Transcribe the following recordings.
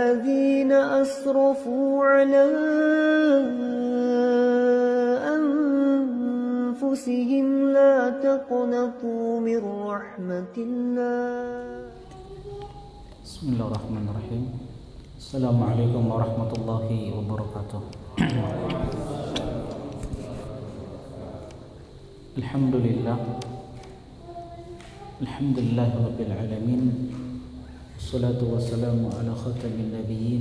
الذين أسرفوا على أنفسهم لا تقنطوا من رحمة الله. بسم الله الرحمن الرحيم. السلام عليكم ورحمة الله وبركاته. الحمد لله رب العالمين. الصلاة والسلام على خاتم النبيين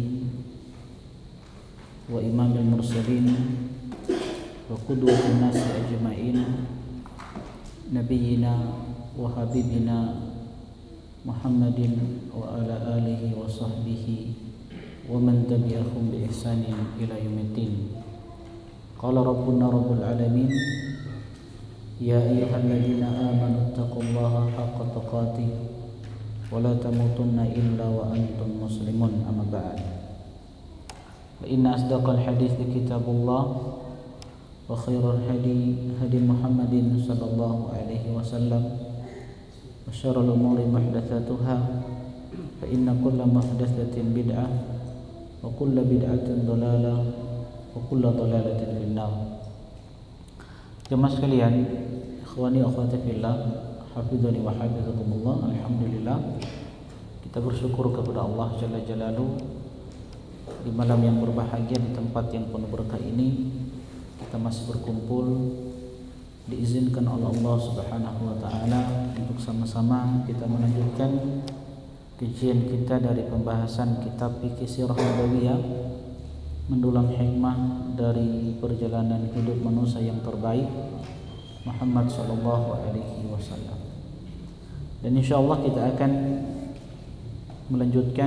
وإمام المرسلين وقدوة الناس أجمعين نبينا وحبيبنا محمد وعلى آله وصحبه ومن تبعهم بإحسان إلى يوم الدين. قال ربنا رب العالمين: يا أيها الذين آمنوا اتقوا الله حق تقاته ولا تموتن إلا وأنتم مسلمون. أما بعد، فإن أصدق الحديث كتاب الله وخير الهدي هدي محمد صلى الله عليه وسلم وشر الأمور محدثاتها فإن كل محدثة بدعة وكل بدعة ضلالة وكل ضلالة في النار. Jemaah sekalian, ikhwani wa akhwati fillah, hafizani wa hafizakumullah. Alhamdulillah, kita bersyukur kepada Allah Jalla Jalaluhu di malam yang berbahagia, di tempat yang penuh berkah ini kita masih berkumpul, diizinkan oleh Allah Subhanahu wa taala untuk sama-sama kita melanjutkan kajian kita dari pembahasan kitab Fiqh Sirah Nabawiyah, mendulang hikmah dari perjalanan hidup manusia yang terbaik, Muhammad sallallahu alaihi wasallam. Dan insyaallah kita akan melanjutkan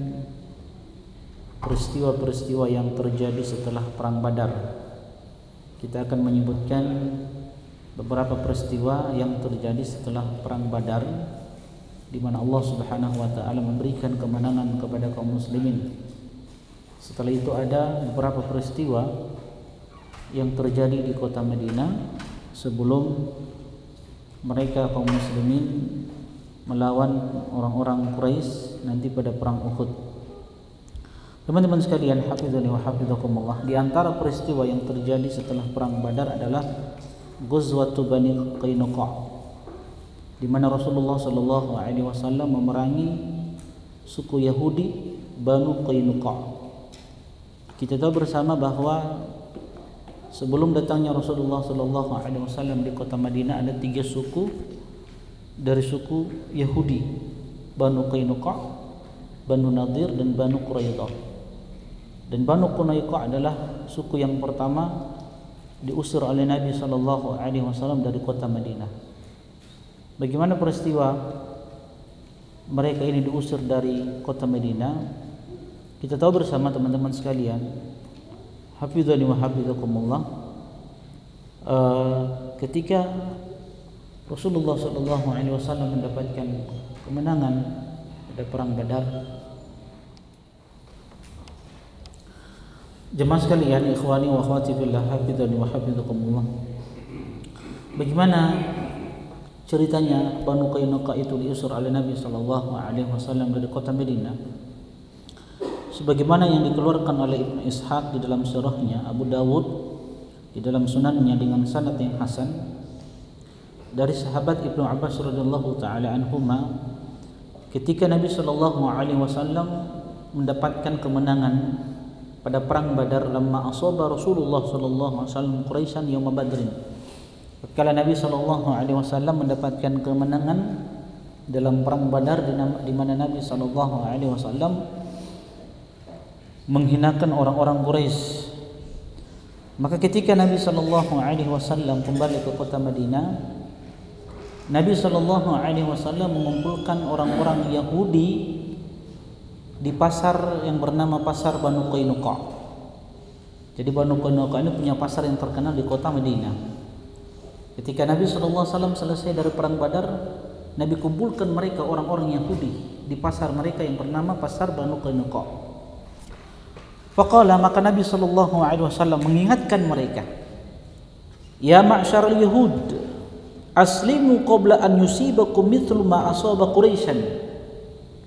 peristiwa-peristiwa yang terjadi setelah perang Badar. Kita akan menyebutkan beberapa peristiwa yang terjadi setelah perang Badar, di mana Allah Subhanahu wa taala memberikan kemenangan kepada kaum muslimin. Setelah itu ada beberapa peristiwa yang terjadi di kota Madinah sebelum mereka kaum muslimin melawan orang-orang Quraisy nanti pada perang Uhud. Teman-teman sekalian, hafizani wa hafizakumullah, di antara peristiwa yang terjadi setelah perang Badar adalah Ghazwatu Bani Qainuqa, di mana Rasulullah sallallahu alaihi wasallam memerangi suku Yahudi Banu Qainuqa. Kita tahu bersama bahwa sebelum datangnya Rasulullah sallallahu alaihi wasallam di kota Madinah ada 3 suku dari suku Yahudi, Banu Qainuqa, Banu Nadir dan Banu Quraidah. Dan Banu Qainuqa adalah suku yang pertama diusir oleh Nabi sallallahu alaihi wasallam dari kota Madinah. Bagaimana peristiwa mereka ini diusir dari kota Madinah? Kita tahu bersama teman-teman sekalian, hafizani wa hafizakumullah, ketika Rasulullah sallallahu alaihi wasallam mendapatkan kemenangan pada perang Badar, jemaah sekalian, ikhwani wa akhwati fillah, hafizani wa hafizakumullah, bagaimana ceritanya Banu Qainuqa itu diusir oleh Nabi sallallahu alaihi wasallam dari kota Madinah? Sebagaimana yang dikeluarkan oleh Ibnu Ishaq di dalam surahnya, Abu Dawud di dalam sunannya dengan sanad yang hasan dari sahabat Ibnu Abbas radhiyallahu taala anhuma, ketika Nabi sallallahu alaihi wasallam mendapatkan kemenangan pada perang Badar, lamma asaba Rasulullah sallallahu alaihi wasallam Quraisyan yaum Badrin. Kala Nabi sallallahu alaihi wasallam mendapatkan kemenangan dalam perang Badar, di mana Nabi sallallahu alaihi wasallam menghinakan orang-orang Quraisy. Maka ketika Nabi sallallahu alaihi wasallam kembali ke kota Madinah, Nabi sallallahu alaihi wasallam mengumpulkan orang-orang Yahudi di pasar yang bernama Pasar Banu Qainuqa. Jadi Banu Qainuqa ini punya pasar yang terkenal di kota Madinah. Ketika Nabi sallallahu alaihi wasallam selesai dari perang Badar, Nabi kumpulkan mereka orang-orang Yahudi di pasar mereka yang bernama Pasar Banu Qainuqa. Faqala, maka Nabi sallallahu alaihi wasallam mengingatkan mereka, ya ma'syarul yahud, aslimu qabla an yusibakum mithlu ma asaba Quraisyan.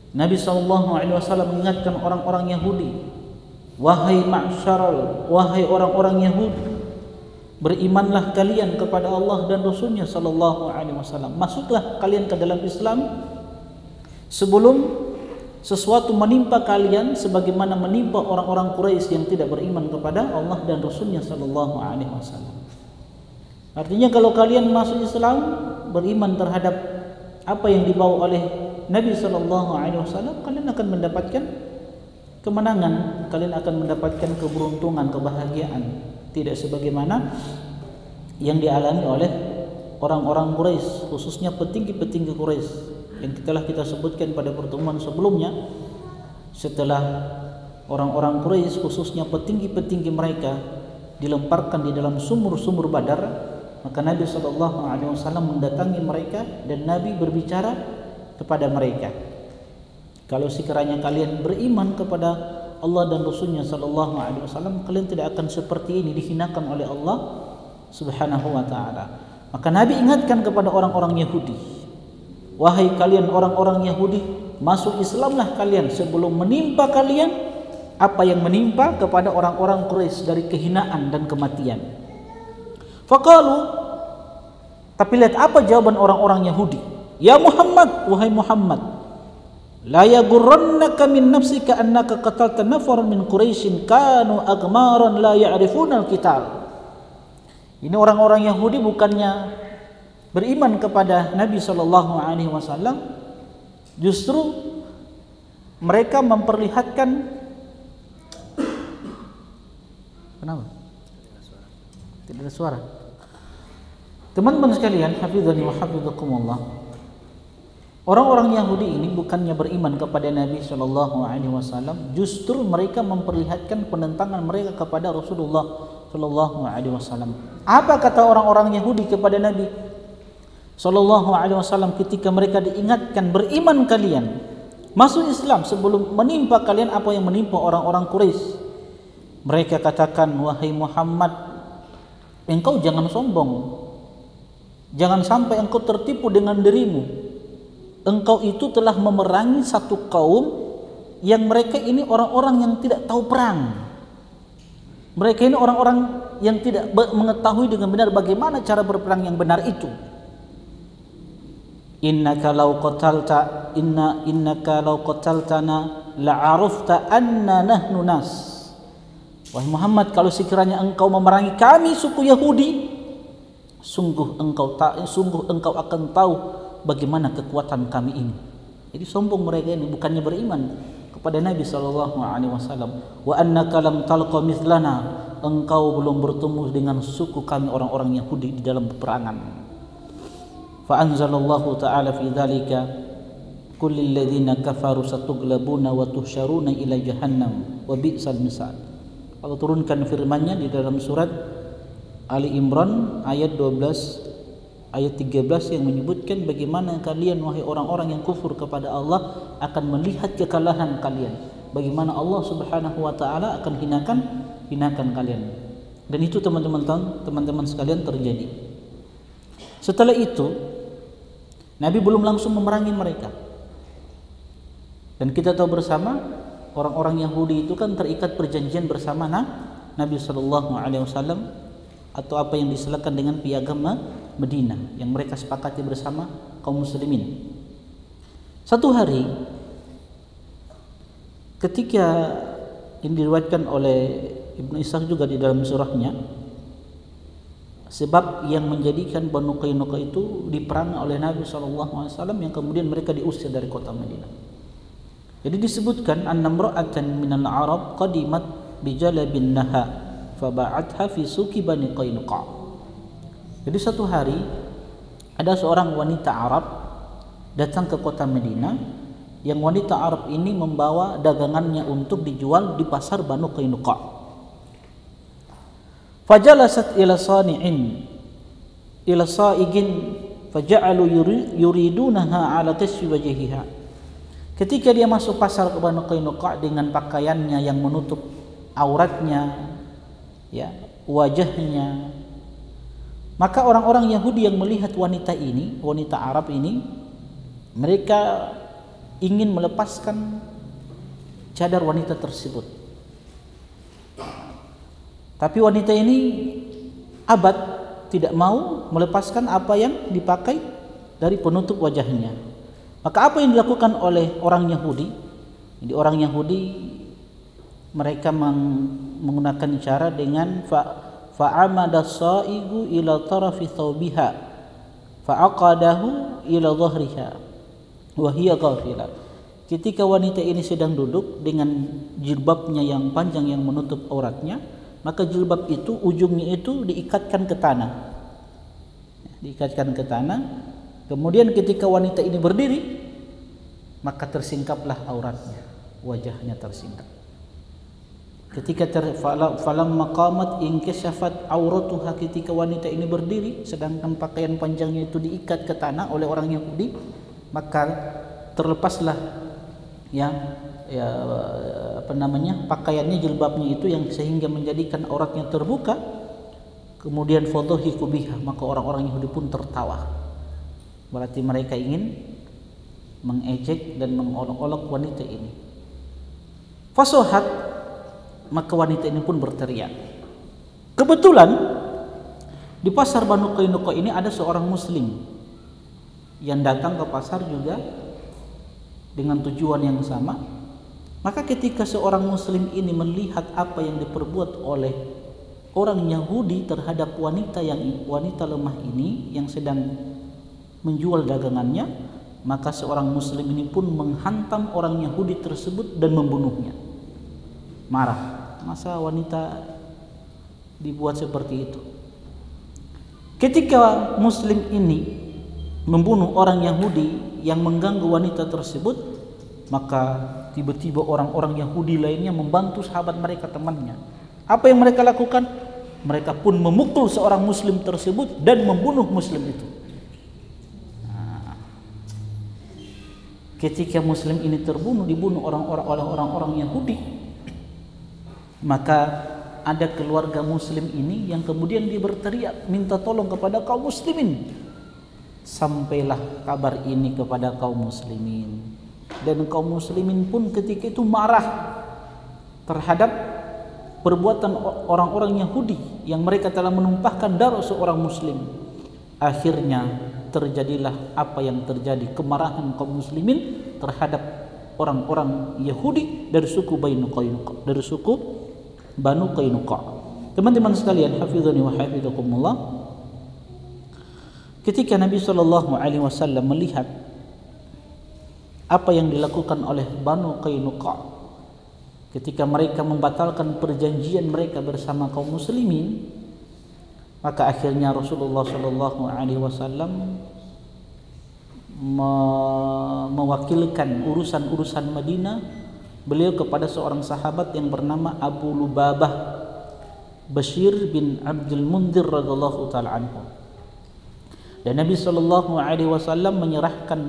Nabi SAW mengingatkan orang-orang Yahudi, wahai orang-orang Yahudi, berimanlah kalian kepada Allah dan Rasulnya SAW. Masuklah kalian ke dalam Islam sebelum sesuatu menimpa kalian sebagaimana menimpa orang-orang Quraisy yang tidak beriman kepada Allah dan Rasulnya SAW. Artinya kalau kalian masuk Islam, beriman terhadap apa yang dibawa oleh Nabi SAW, kalian akan mendapatkan kemenangan, kalian akan mendapatkan keberuntungan, kebahagiaan. Tidak sebagaimana yang dialami oleh orang-orang Quraisy, khususnya petinggi-petinggi Quraisy yang telah kita sebutkan pada pertemuan sebelumnya. Setelah orang-orang Quraisy, khususnya petinggi-petinggi mereka, dilemparkan di dalam sumur-sumur Badar, maka Nabi SAW mendatangi mereka dan Nabi berbicara kepada mereka, kalau sekiranya kalian beriman kepada Allah dan Rasulnya SAW, kalian tidak akan seperti ini, dihinakan oleh Allah Subhanahu wa ta'ala. Maka Nabi ingatkan kepada orang-orang Yahudi, wahai kalian orang-orang Yahudi, masuk Islamlah kalian sebelum menimpa kalian apa yang menimpa kepada orang-orang Quraisy dari kehinaan dan kematian. Faqalu, tapi lihat apa jawaban orang-orang Yahudi. Ya Muhammad, wahai Muhammad, la yaghurrannaka min nafsika annaka qatalta nafaran min Quraisyin kanu aghmaran la ya'rifuna al-qital. Ini orang-orang Yahudi bukannya beriman kepada Nabi SAW, justru mereka memperlihatkan, kenapa? Tidak ada suara. Teman-teman sekalian, hafizani wa hafizakumullah, orang-orang Yahudi ini bukannya beriman kepada Nabi SAW, justru mereka memperlihatkan penentangan mereka kepada Rasulullah SAW. Apa kata orang-orang Yahudi kepada Nabi SAW ketika mereka diingatkan, beriman kalian, masuk Islam sebelum menimpa kalian apa yang menimpa orang-orang Quraisy? Mereka katakan, wahai Muhammad, engkau jangan sombong, jangan sampai engkau tertipu dengan dirimu. Engkau itu telah memerangi satu kaum yang mereka ini orang-orang yang tidak tahu perang. Mereka ini orang-orang yang tidak mengetahui dengan benar bagaimana cara berperang yang benar itu. Innaka law qataltana la'arafta anna nahnu nas. Wahai Muhammad, kalau sekiranya engkau memerangi kami suku Yahudi, sungguh engkau akan tahu bagaimana kekuatan kami ini. Jadi sombong mereka ini, bukannya beriman kepada Nabi SAW. Wa annaka lam talqa mithlana, engkau belum bertemu dengan suku kami orang-orang Yahudi di dalam peperangan. Fa anzalallahu ta'ala fi dzalika kullil ladzina kafaru satughlabuna wa tuhsyaruna ila jahannam wa bi'sal misal. Allah turunkan firman-Nya di dalam surat Ali Imran ayat 12 ayat 13 yang menyebutkan bagaimana kalian wahai orang-orang yang kufur kepada Allah akan melihat kekalahan kalian, bagaimana Allah Subhanahu wa taala akan hinakan kalian. Dan itu teman-teman sekalian terjadi. Setelah itu Nabi belum langsung memerangi mereka. Dan kita tahu bersama orang-orang Yahudi itu kan terikat perjanjian bersama Nabi SAW, atau apa yang disilakan dengan piagam Madinah yang mereka sepakati bersama kaum muslimin. Satu hari ketika yang diriwayatkan oleh Ibnu Ishaq juga di dalam surahnya, sebab yang menjadikan Banu Qainuqa itu diperangi oleh Nabi SAW yang kemudian mereka diusir dari kota Madinah. Jadi disebutkan annamra'atan minal Arab qadimat bijalabin naha faba'atha fi suki Bani Qainuqa. Jadi satu hari ada seorang wanita Arab datang ke kota Madinah, yang wanita Arab ini membawa dagangannya untuk dijual di pasar Banu Qainuqa. Fajalasat ila sani'in ila sa'igin faja'alu yuridunaha ala kasfi wajhiha. Ketika dia masuk pasar ke Banu Qainuqa dengan pakaiannya yang menutup auratnya, ya, wajahnya, maka orang-orang Yahudi yang melihat wanita ini, wanita Arab ini, mereka ingin melepaskan cadar wanita tersebut. Tapi wanita ini abad tidak mau melepaskan apa yang dipakai dari penutup wajahnya. Maka apa yang dilakukan oleh orang Yahudi? Jadi orang Yahudi mereka menggunakan cara dengan fa'amada sa'igu ila tarafi thawbiha fa'aqadahu ila dhahriha wa hiya ghafila. Ketika wanita ini sedang duduk dengan jilbabnya yang panjang yang menutup auratnya, maka jilbab itu ujungnya itu diikatkan ke tanah. Diikatkan ke tanah. Kemudian ketika wanita ini berdiri, maka tersingkaplah auratnya, wajahnya tersingkap. Ketika falamma qamat inkashafat auratuha, ketika wanita ini berdiri sedangkan pakaian panjangnya itu diikat ke tanah oleh orang Yahudi, maka terlepaslah pakaiannya, jilbabnya itu yang sehingga menjadikan auratnya terbuka. Kemudian fadhahiku biha, maka orang-orang Yahudi pun tertawa. Berarti mereka ingin mengejek dan mengolok-olok wanita ini. Fasohat, maka wanita ini pun berteriak. Kebetulan di pasar Banu Qainuqa ini ada seorang muslim yang datang ke pasar juga dengan tujuan yang sama. Maka ketika seorang muslim ini melihat apa yang diperbuat oleh orang Yahudi terhadap wanita lemah ini yang sedang menjual dagangannya, maka seorang muslim ini pun menghantam orang Yahudi tersebut dan membunuhnya. Marah, masa wanita dibuat seperti itu? Ketika muslim ini membunuh orang Yahudi yang mengganggu wanita tersebut, maka tiba-tiba orang-orang Yahudi lainnya membantu sahabat mereka, temannya. Apa yang mereka lakukan? Mereka pun memukul seorang muslim tersebut dan membunuh muslim itu. Ketika muslim ini dibunuh oleh orang-orang Yahudi, maka ada keluarga muslim ini yang kemudian dia berteriak minta tolong kepada kaum muslimin. Sampailah kabar ini kepada kaum muslimin, dan kaum muslimin pun ketika itu marah terhadap perbuatan orang-orang Yahudi yang mereka telah menumpahkan darah seorang muslim. Akhirnya terjadilah apa yang terjadi, kemarahan kaum muslimin terhadap orang-orang Yahudi dari suku Banu Qainuqa. Teman-teman sekalian, hafizani wa hafizakumullah, ketika Nabi SAW melihat apa yang dilakukan oleh Banu Qainuqa ketika mereka membatalkan perjanjian mereka bersama kaum muslimin, maka akhirnya Rasulullah SAW mewakilkan urusan-urusan Madinah beliau kepada seorang sahabat yang bernama Abu Lubabah Bashir bin Abdul Munzir radhiyallahu taala anhu. Dan Nabi SAW menyerahkan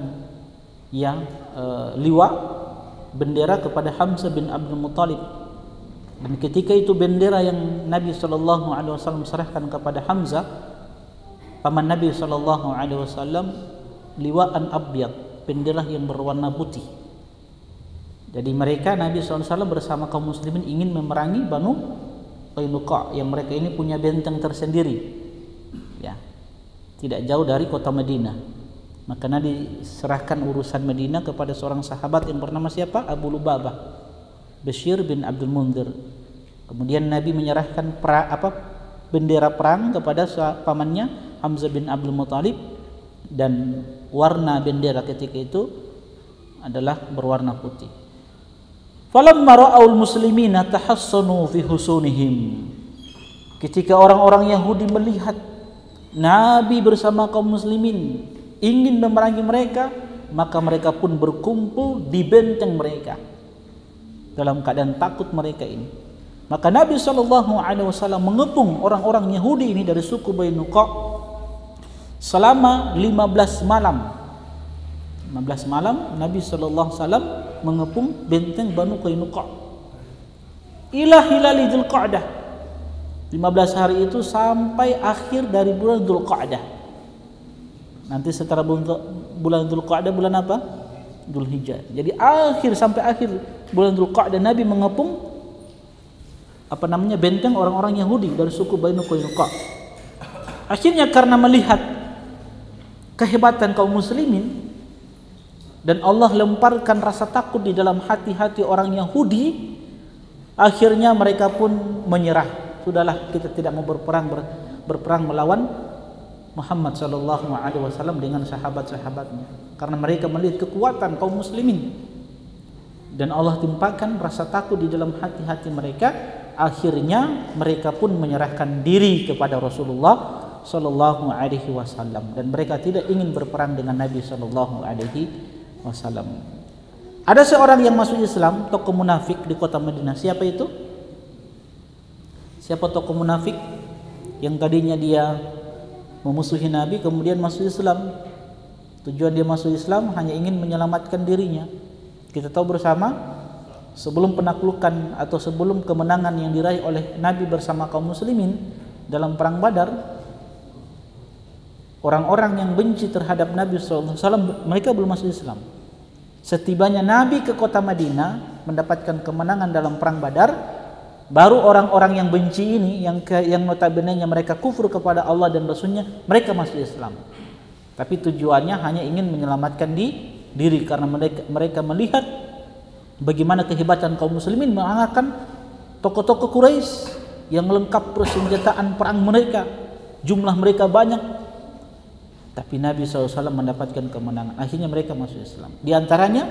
liwa bendera kepada Hamzah bin Abdul Muttalib. Dan ketika itu bendera yang Nabi SAW serahkan kepada Hamzah, paman Nabi SAW, liwaan abyad, bendera yang berwarna putih. Jadi mereka, Nabi SAW bersama kaum muslimin ingin memerangi Banu Qainuqa yang mereka ini punya benteng tersendiri, ya, tidak jauh dari kota Madinah. Maka Nabi serahkan urusan Madinah kepada seorang sahabat yang bernama siapa? Abu Lubabah Bashir bin Abdul Munzir. Kemudian Nabi menyerahkan bendera perang kepada pamannya Hamzah bin Abdul Muttalib, dan warna bendera ketika itu adalah berwarna putih. Falamma ra'aul muslimina tahassanu fi husunihim. Ketika orang-orang Yahudi melihat Nabi bersama kaum muslimin ingin memerangi mereka, maka mereka pun berkumpul di benteng mereka dalam keadaan takut mereka ini. Maka Nabi SAW mengepung orang-orang Yahudi ini dari suku Qainuqa selama 15 malam. 15 malam Nabi SAW mengepung benteng Banu Qainuqa ila hilali Dzulqa'dah. 15 hari itu sampai akhir dari bulan Dzulqa'dah. Nanti setelah bulan Dzulqa'dah bulan apa? Dzulhijjah. Jadi sampai akhir bulan Dzulqa'dah Nabi mengepung benteng orang-orang Yahudi dari suku Banu Qainuqa. Akhirnya karena melihat kehebatan kaum muslimin dan Allah lemparkan rasa takut di dalam hati-hati orang Yahudi, akhirnya mereka pun menyerah. Sudahlah, kita tidak mau berperang melawan Muhammad sallallahu alaihi wasallam dengan sahabat-sahabatnya, karena mereka melihat kekuatan kaum muslimin dan Allah timpakan rasa takut di dalam hati-hati mereka. Akhirnya mereka pun menyerahkan diri kepada Rasulullah sallallahu alaihi wasallam dan mereka tidak ingin berperang dengan Nabi sallallahu alaihi wasallam. Ada seorang yang masuk Islam, tokoh munafik di kota Madinah. Siapa itu? Siapa tokoh munafik yang tadinya dia memusuhi Nabi kemudian masuk Islam? Tujuan dia masuk Islam hanya ingin menyelamatkan dirinya. Kita tahu bersama, sebelum penaklukan atau sebelum kemenangan yang diraih oleh Nabi bersama kaum muslimin dalam perang Badar, orang-orang yang benci terhadap Nabi SAW mereka belum masuk Islam. Setibanya Nabi ke kota Madinah mendapatkan kemenangan dalam perang Badar, baru orang-orang yang benci ini yang notabene-nya mereka kufur kepada Allah dan Rasulnya, mereka masuk Islam. Tapi tujuannya hanya ingin menyelamatkan diri karena mereka melihat bagaimana kehebatan kaum muslimin mengalahkan tokoh-tokoh Quraisy yang lengkap persenjataan perang mereka, jumlah mereka banyak. Tapi Nabi SAW mendapatkan kemenangan. Akhirnya mereka masuk Islam. Di antaranya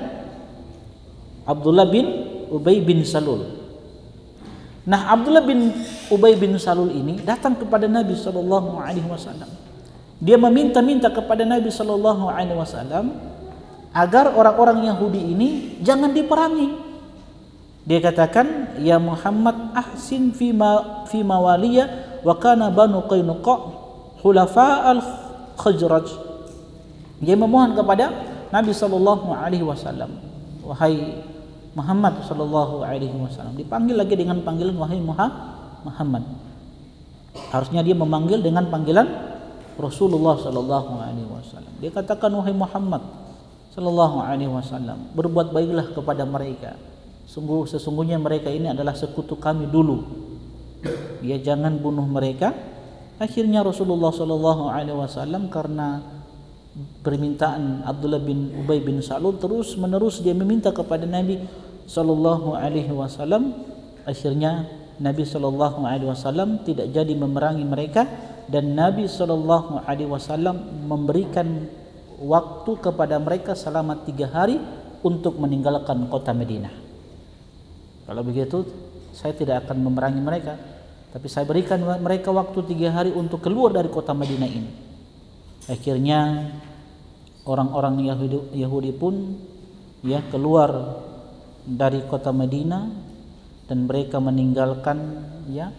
Abdullah bin Ubay bin Salul. Nah, Abdullah bin Ubay bin Salul ini datang kepada Nabi SAW. Dia meminta-minta kepada Nabi SAW agar orang-orang Yahudi ini jangan diperangi. Dia katakan, ya Muhammad, ahsin fi mawaliya wa kana Banu Qainuqa hulafa al-Khazraj. Dia memohon kepada Nabi SAW, wahai Muhammad SAW. Dipanggil lagi dengan panggilan wahai Muhammad. Harusnya dia memanggil dengan panggilan Rasulullah SAW. Dia katakan, wahai Muhammad sallallahu alaihi wasallam, berbuat baiklah kepada mereka. Sesungguhnya mereka ini adalah sekutu kami dulu. Ya, jangan bunuh mereka. Akhirnya Rasulullah sallallahu alaihi wasallam karena permintaan Abdullah bin Ubay bin Salul terus menerus dia meminta kepada Nabi sallallahu alaihi wasallam. Akhirnya Nabi sallallahu alaihi wasallam tidak jadi memerangi mereka dan Nabi sallallahu alaihi wasallam memberikan waktu kepada mereka selama 3 hari untuk meninggalkan kota Madinah. Kalau begitu saya tidak akan memerangi mereka, tapi saya berikan mereka waktu 3 hari untuk keluar dari kota Madinah ini. Akhirnya orang-orang Yahudi pun ya keluar dari kota Madinah dan mereka meninggalkan ya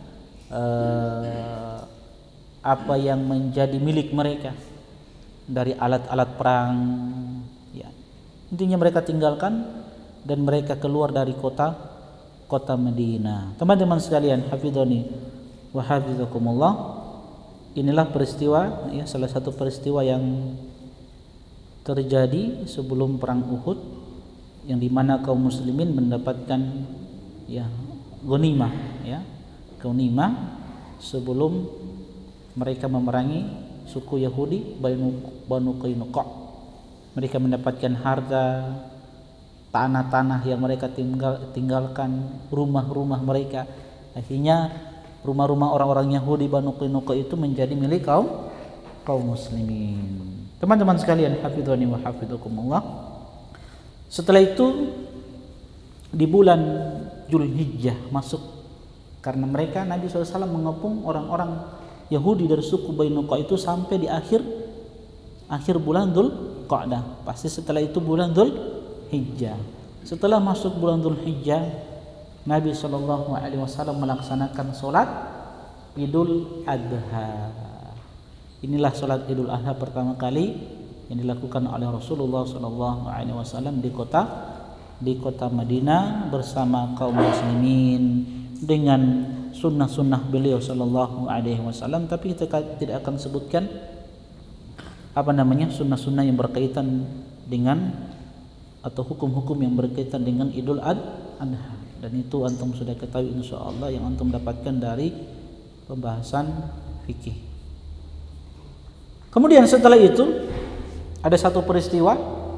apa yang menjadi milik mereka dari alat-alat perang ya. Intinya mereka tinggalkan dan mereka keluar dari kota Madinah. Teman-teman sekalian, hafidhani wa hafizakumullah, inilah peristiwa ya, salah satu peristiwa yang terjadi sebelum perang Uhud, yang dimana kaum muslimin mendapatkan ya ghanimah ya, ghanimah sebelum mereka memerangi suku Yahudi Banu Qainuqa. Mereka mendapatkan harta, tanah-tanah yang mereka tinggalkan, rumah-rumah mereka. Akhirnya rumah-rumah orang-orang Yahudi Banu Qainuqa itu menjadi milik kaum muslimin. Teman-teman sekalian, hafidhani wa hafidhukumullah. Setelah itu di bulan Dzulhijjah masuk, karena mereka Nabi SAW mengepung orang-orang Yahudi dari suku Qainuqa itu sampai di akhir bulan Dzulqa'dah. Pasti setelah itu bulan Dzulhijjah. Setelah masuk bulan Dzulhijjah, Nabi SAW melaksanakan sholat Idul Adha. Inilah sholat Idul Adha pertama kali yang dilakukan oleh Rasulullah SAW di kota Madinah bersama kaum muslimin dengan sunnah-sunnah beliau sallallahu alaihi wasallam. Tapi kita tidak akan sebutkan sunnah-sunnah yang berkaitan dengan atau hukum-hukum yang berkaitan dengan Idul Adha. Dan itu antum sudah ketahui insyaallah yang antum dapatkan dari pembahasan fikih. Kemudian setelah itu ada satu peristiwa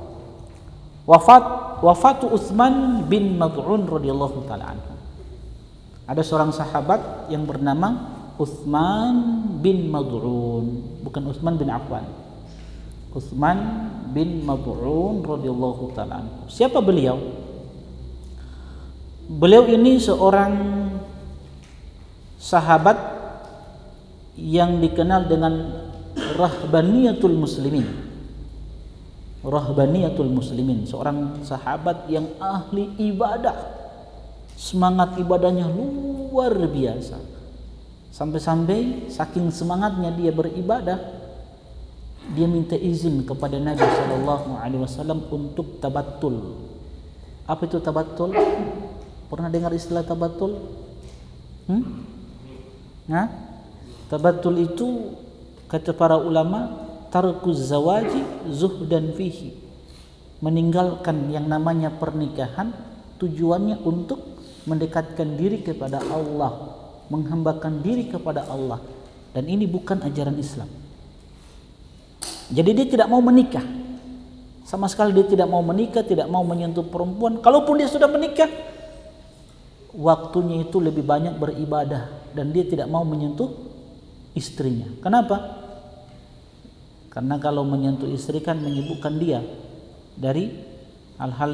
wafatu Utsman bin Mad'un radhiyallahu taala anhu. Ada seorang sahabat yang bernama Utsman bin Mad'un, bukan Utsman bin Affan. Utsman bin Mad'un radhiyallahu taala anhu. Siapa beliau? Beliau ini seorang sahabat yang dikenal dengan rahbaniyatul muslimin. Rahbaniyatul muslimin, seorang sahabat yang ahli ibadah. Semangat ibadahnya luar biasa. Sampai-sampai saking semangatnya dia beribadah, dia minta izin kepada Nabi sallallahu alaihi wasallam untuk tabattul. Apa itu tabattul? Pernah dengar istilah tabattul? Tabattul itu kata para ulama tarkuz zawaji zuhdan fihi, meninggalkan yang namanya pernikahan tujuannya untuk mendekatkan diri kepada Allah, menghambakan diri kepada Allah, dan ini bukan ajaran Islam. Jadi dia tidak mau menikah, sama sekali dia tidak mau menikah, tidak mau menyentuh perempuan. Kalaupun dia sudah menikah, waktunya itu lebih banyak beribadah, dan dia tidak mau menyentuh istrinya. Kenapa? Karena kalau menyentuh istri kan menyibukkan dia dari hal-hal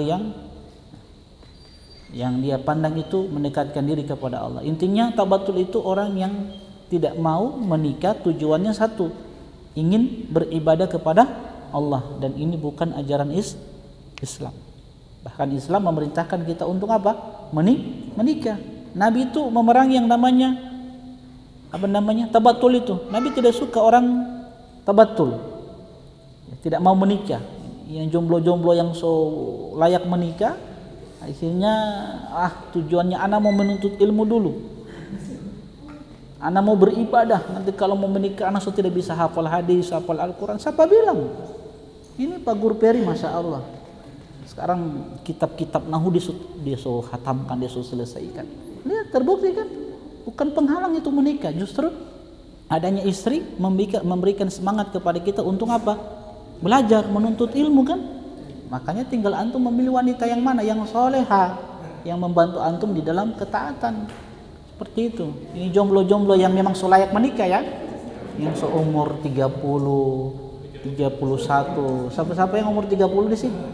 yang dia pandang itu mendekatkan diri kepada Allah. Intinya tabatul itu orang yang tidak mau menikah, tujuannya satu, ingin beribadah kepada Allah, dan ini bukan ajaran Islam. Bahkan Islam memerintahkan kita untuk apa? Menikah. Nabi itu memerangi yang namanya tabatul itu. Nabi tidak suka orang tabatul, tidak mau menikah. Yang jomblo-jomblo yang so layak menikah, akhirnya tujuannya anak mau menuntut ilmu dulu, anak mau beribadah. Nanti kalau mau menikah anak so tidak bisa hafal hadis, hafal Al-Quran. Siapa bilang? Ini Pak Guru Peri, Masya Allah. Sekarang kitab-kitab nahu dia so hatamkan, dia so selesaikan. Lihat, terbukti kan? Bukan penghalang itu menikah, justru adanya istri memberikan semangat kepada kita untuk apa? Belajar, menuntut ilmu kan? Makanya tinggal antum memilih wanita yang mana, yang soleha, yang membantu antum di dalam ketaatan. Seperti itu. Ini jomblo-jomblo yang memang so layak menikah ya, yang seumur 30, 31. Siapa-siapa yang umur 30 di sini?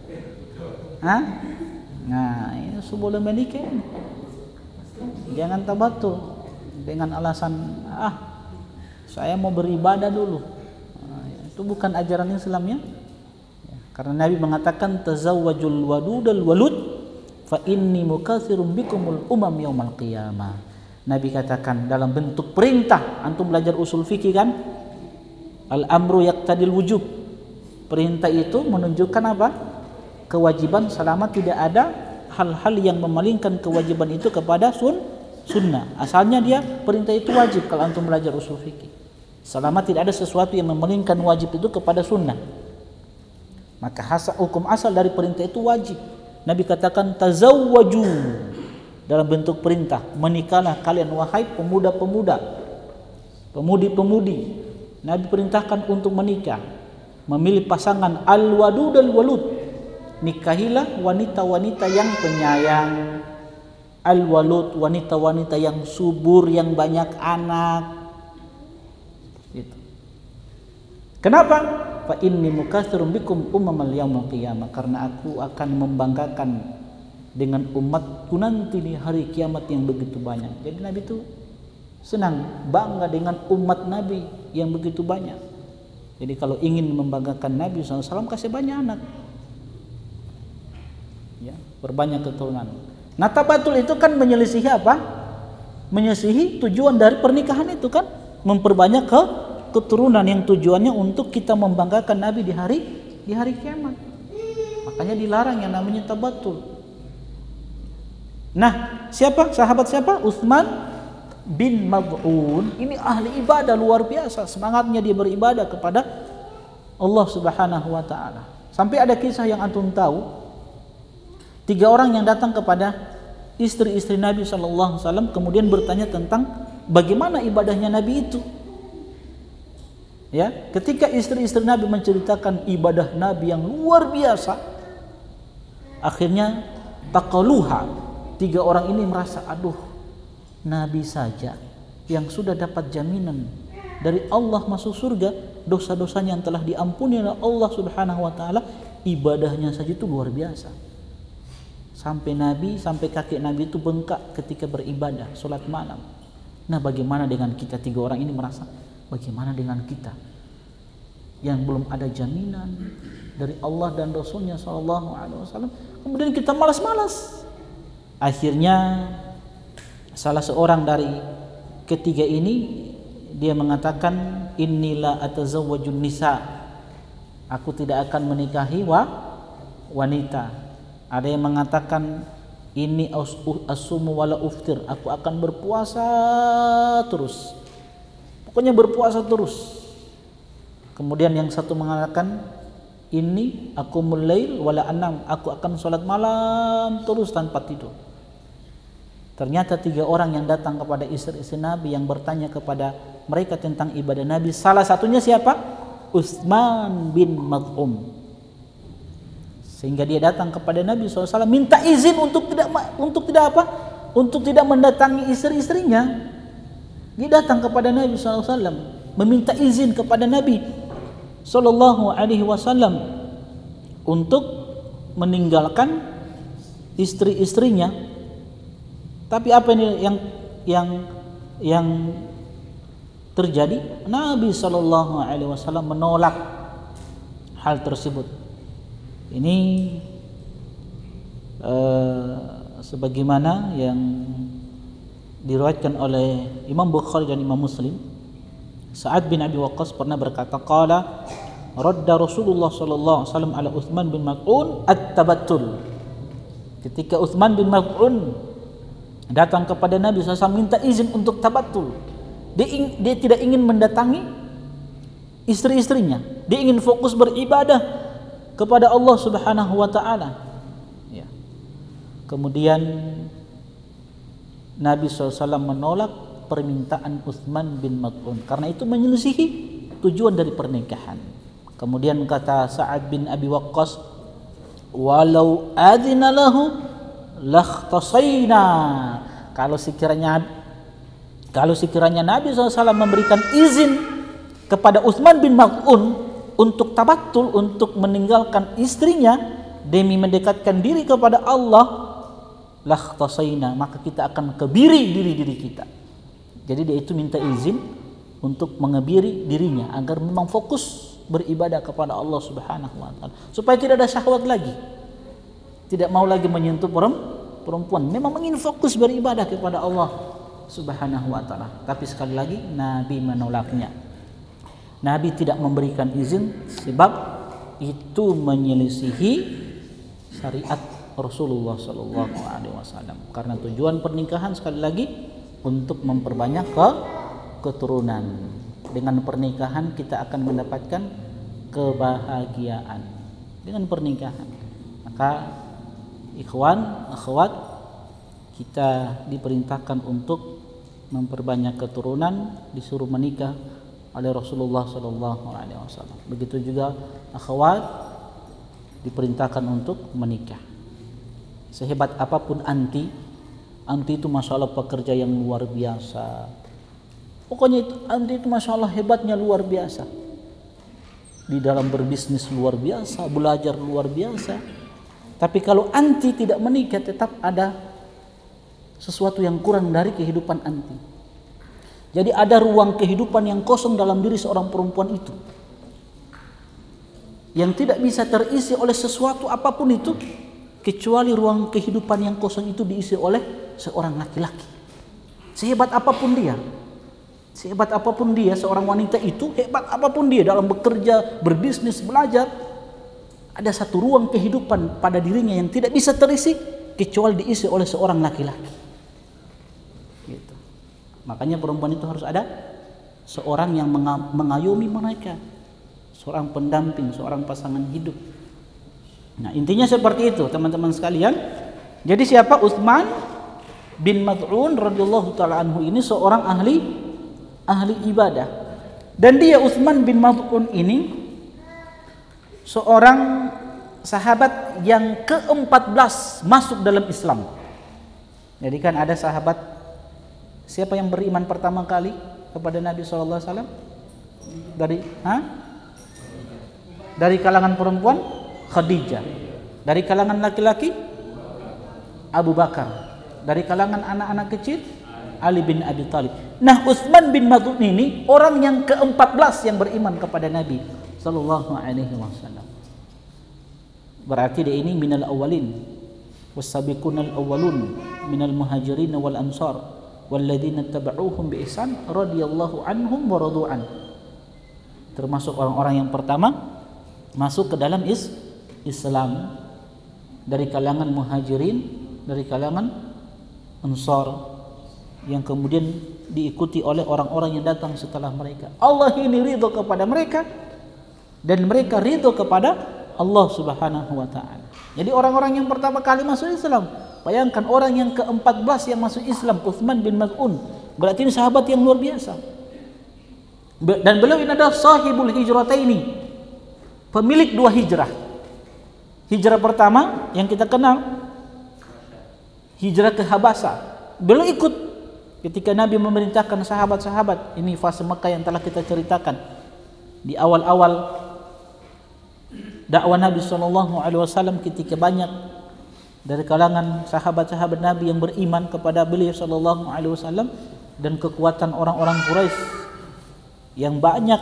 Nah, ini sebelum menikah ini. Jangan tabatul dengan alasan saya mau beribadah dulu. Itu bukan ajaran Islam ya. Karena Nabi mengatakan tazawwajul wadudal walud fa inni mukatsirum bikumul umam yaumal qiyamah. Nabi katakan dalam bentuk perintah. Antum belajar usul fikih kan? Al-amru yaqtadil wujub. Perintah itu menunjukkan apa? Kewajiban selama tidak ada hal-hal yang memalingkan kewajiban itu kepada sunnah. Asalnya dia perintah itu wajib kalau antum belajar usul fikih. Selama tidak ada sesuatu yang memalingkan wajib itu kepada sunnah, maka hukum asal dari perintah itu wajib. Nabi katakan tazawwaju dalam bentuk perintah, menikahlah kalian wahai pemuda-pemuda, pemudi-pemudi. Nabi perintahkan untuk menikah, memilih pasangan al-wadud al-walud. Nikahilah wanita-wanita yang penyayang, al-walud, wanita-wanita yang subur, yang banyak anak. Gitu. Kenapa? Fa inni mukatsirum bikum umamal yaumil qiyamah, karena aku akan membanggakan dengan umatku nanti di hari kiamat yang begitu banyak. Jadi Nabi itu senang, bangga dengan umat Nabi yang begitu banyak. Jadi kalau ingin membanggakan Nabi SAW, kasih banyak anak, ya, berbanyak keturunan. Nah, tabatul itu kan menyelisihi apa? Menyelisihi tujuan dari pernikahan itu kan, memperbanyak keturunan yang tujuannya untuk kita membanggakan Nabi di hari kiamat. Makanya dilarang yang namanya tabatul. Nah, siapa? Sahabat siapa? Utsman bin Mad'un. Ini ahli ibadah luar biasa. Semangatnya dia beribadah kepada Allah Subhanahu wa taala. Sampai ada kisah yang antum tahu, 3 orang yang datang kepada istri-istri Nabi SAW kemudian bertanya tentang bagaimana ibadahnya Nabi itu. Ya, ketika istri-istri Nabi menceritakan ibadah Nabi yang luar biasa, akhirnya taqaluha, 3 orang ini merasa, aduh, Nabi saja yang sudah dapat jaminan dari Allah masuk surga, dosa-dosanya yang telah diampuni oleh Allah Subhanahu wa taala, ibadahnya saja itu luar biasa. Sampai kakek Nabi itu bengkak ketika beribadah salat malam. Nah, bagaimana dengan kita? 3 orang ini merasa, bagaimana dengan kita yang belum ada jaminan dari Allah dan Rasulnya sallallahu alaihi wasallam, kemudian kita malas-malas. Akhirnya salah seorang dari ketiga ini dia mengatakan, inilah atazawwajun nisa, aku tidak akan menikahi wanita. Ada yang mengatakan, ini asumu wala uftir, aku akan berpuasa terus, pokoknya berpuasa terus. Kemudian yang satu mengatakan, ini aku mulail wala anam, aku akan sholat malam terus tanpa tidur. Ternyata 3 orang yang datang kepada istri-istri Nabi yang bertanya kepada mereka tentang ibadah Nabi, salah satunya siapa? Utsman bin Maz'um. Sehingga dia datang kepada Nabi SAW minta izin untuk tidak mendatangi istri-istrinya. Dia datang kepada Nabi SAW meminta izin kepada Nabi SAW untuk meninggalkan istri-istrinya. Tapi apa ini yang terjadi? Nabi SAW menolak hal tersebut. Ini sebagaimana yang diriwayatkan oleh Imam Bukhari dan Imam Muslim, Sa'ad bin Abi Waqqas pernah berkata, qala radda Rasulullah sallallahu alaihi wasallam ala Utsman bin Maz'un at-tabattul. Ketika Utsman bin Maz'un datang kepada Nabi SAW minta izin untuk tabattul, dia tidak ingin mendatangi istri-istrinya, dia ingin fokus beribadah kepada Allah Subhanahu wa taala. Ya. Kemudian Nabi SAW menolak permintaan Utsman bin Maz'un karena itu menyelisihi tujuan dari pernikahan. Kemudian kata Sa'ad bin Abi Waqqas, walau adzina lahu lakhtasaina. Kalau sekiranya Nabi SAW memberikan izin kepada Utsman bin Maz'un untuk tabattul, untuk meninggalkan istrinya demi mendekatkan diri kepada Allah, lakhtasaina, maka kita akan kebiri diri kita. Jadi dia itu minta izin untuk mengebiri dirinya agar memang fokus beribadah kepada Allah Subhanahu wa taala, supaya tidak ada syahwat lagi, tidak mau lagi menyentuh perempuan, memang ingin fokus beribadah kepada Allah Subhanahu wa taala. Tapi sekali lagi Nabi menolaknya. Nabi tidak memberikan izin sebab itu menyelisihi syariat Rasulullah sallallahu alaihi wasallam. Karena tujuan pernikahan sekali lagi untuk memperbanyak keturunan. Dengan pernikahan kita akan mendapatkan kebahagiaan dengan pernikahan. Maka ikhwan, akhwat, kita diperintahkan untuk memperbanyak keturunan, disuruh menikah oleh Rasulullah sallallahu alaihi wasallam. Begitu juga akhwat diperintahkan untuk menikah. Sehebat apapun anti itu masya Allah pekerja yang luar biasa. Pokoknya anti itu masya Allah hebatnya luar biasa. Di dalam berbisnis luar biasa, belajar luar biasa. Tapi kalau anti tidak menikah, tetap ada sesuatu yang kurang dari kehidupan anti. Jadi ada ruang kehidupan yang kosong dalam diri seorang perempuan itu, yang tidak bisa terisi oleh sesuatu apapun itu, kecuali ruang kehidupan yang kosong itu diisi oleh seorang laki-laki. Sehebat apapun dia, seorang wanita itu, hebat apapun dia dalam bekerja, berbisnis, belajar, ada satu ruang kehidupan pada dirinya yang tidak bisa terisi kecuali diisi oleh seorang laki-laki. Gitu. Makanya perempuan itu harus ada seorang yang mengayomi mereka, seorang pendamping, seorang pasangan hidup. Nah, intinya seperti itu, teman-teman sekalian. Jadi siapa Utsman bin Maz'un radhiyallahu taala anhu ini seorang ahli ibadah. Dan dia Utsman bin Maz'un ini seorang sahabat yang ke-14 masuk dalam Islam. Jadi kan ada sahabat, siapa yang beriman pertama kali kepada Nabi sallallahu alaihi wasallam? Dari kalangan perempuan Khadijah. Dari kalangan laki-laki Abu Bakar. Dari kalangan anak-anak kecil Ali bin Abi Thalib. Nah, Utsman bin Maz'un ini orang yang ke-14 yang beriman kepada Nabi sallallahu alaihi wasallam. Berarti dia ini minal awwalin was-sabiqunal awwalun minal muhajirin wal ansar walladzina tabauhum bi ihsan radhiyallahu anhum wa radu'an. Termasuk orang-orang yang pertama masuk ke dalam Islam dari kalangan muhajirin, dari kalangan ansar, yang kemudian diikuti oleh orang-orang yang datang setelah mereka. Allah ini ridho kepada mereka dan mereka ridho kepada Allah Subhanahu wa taala. Jadi orang-orang yang pertama kali masuk Islam. Bayangkan orang yang ke-14 yang masuk Islam, Utsman bin Maz'un. Berarti ini sahabat yang luar biasa. Dan beliau ini adalah sahibul hijrataini, pemilik dua hijrah. Hijrah pertama yang kita kenal, hijrah ke Habasha. Beliau ikut ketika Nabi memerintahkan sahabat-sahabat. Ini fase Mekah yang telah kita ceritakan di awal-awal dakwah Nabi SAW, ketika banyak dari kalangan sahabat-sahabat Nabi yang beriman kepada beliau SAW, dan kekuatan orang-orang Quraisy yang banyak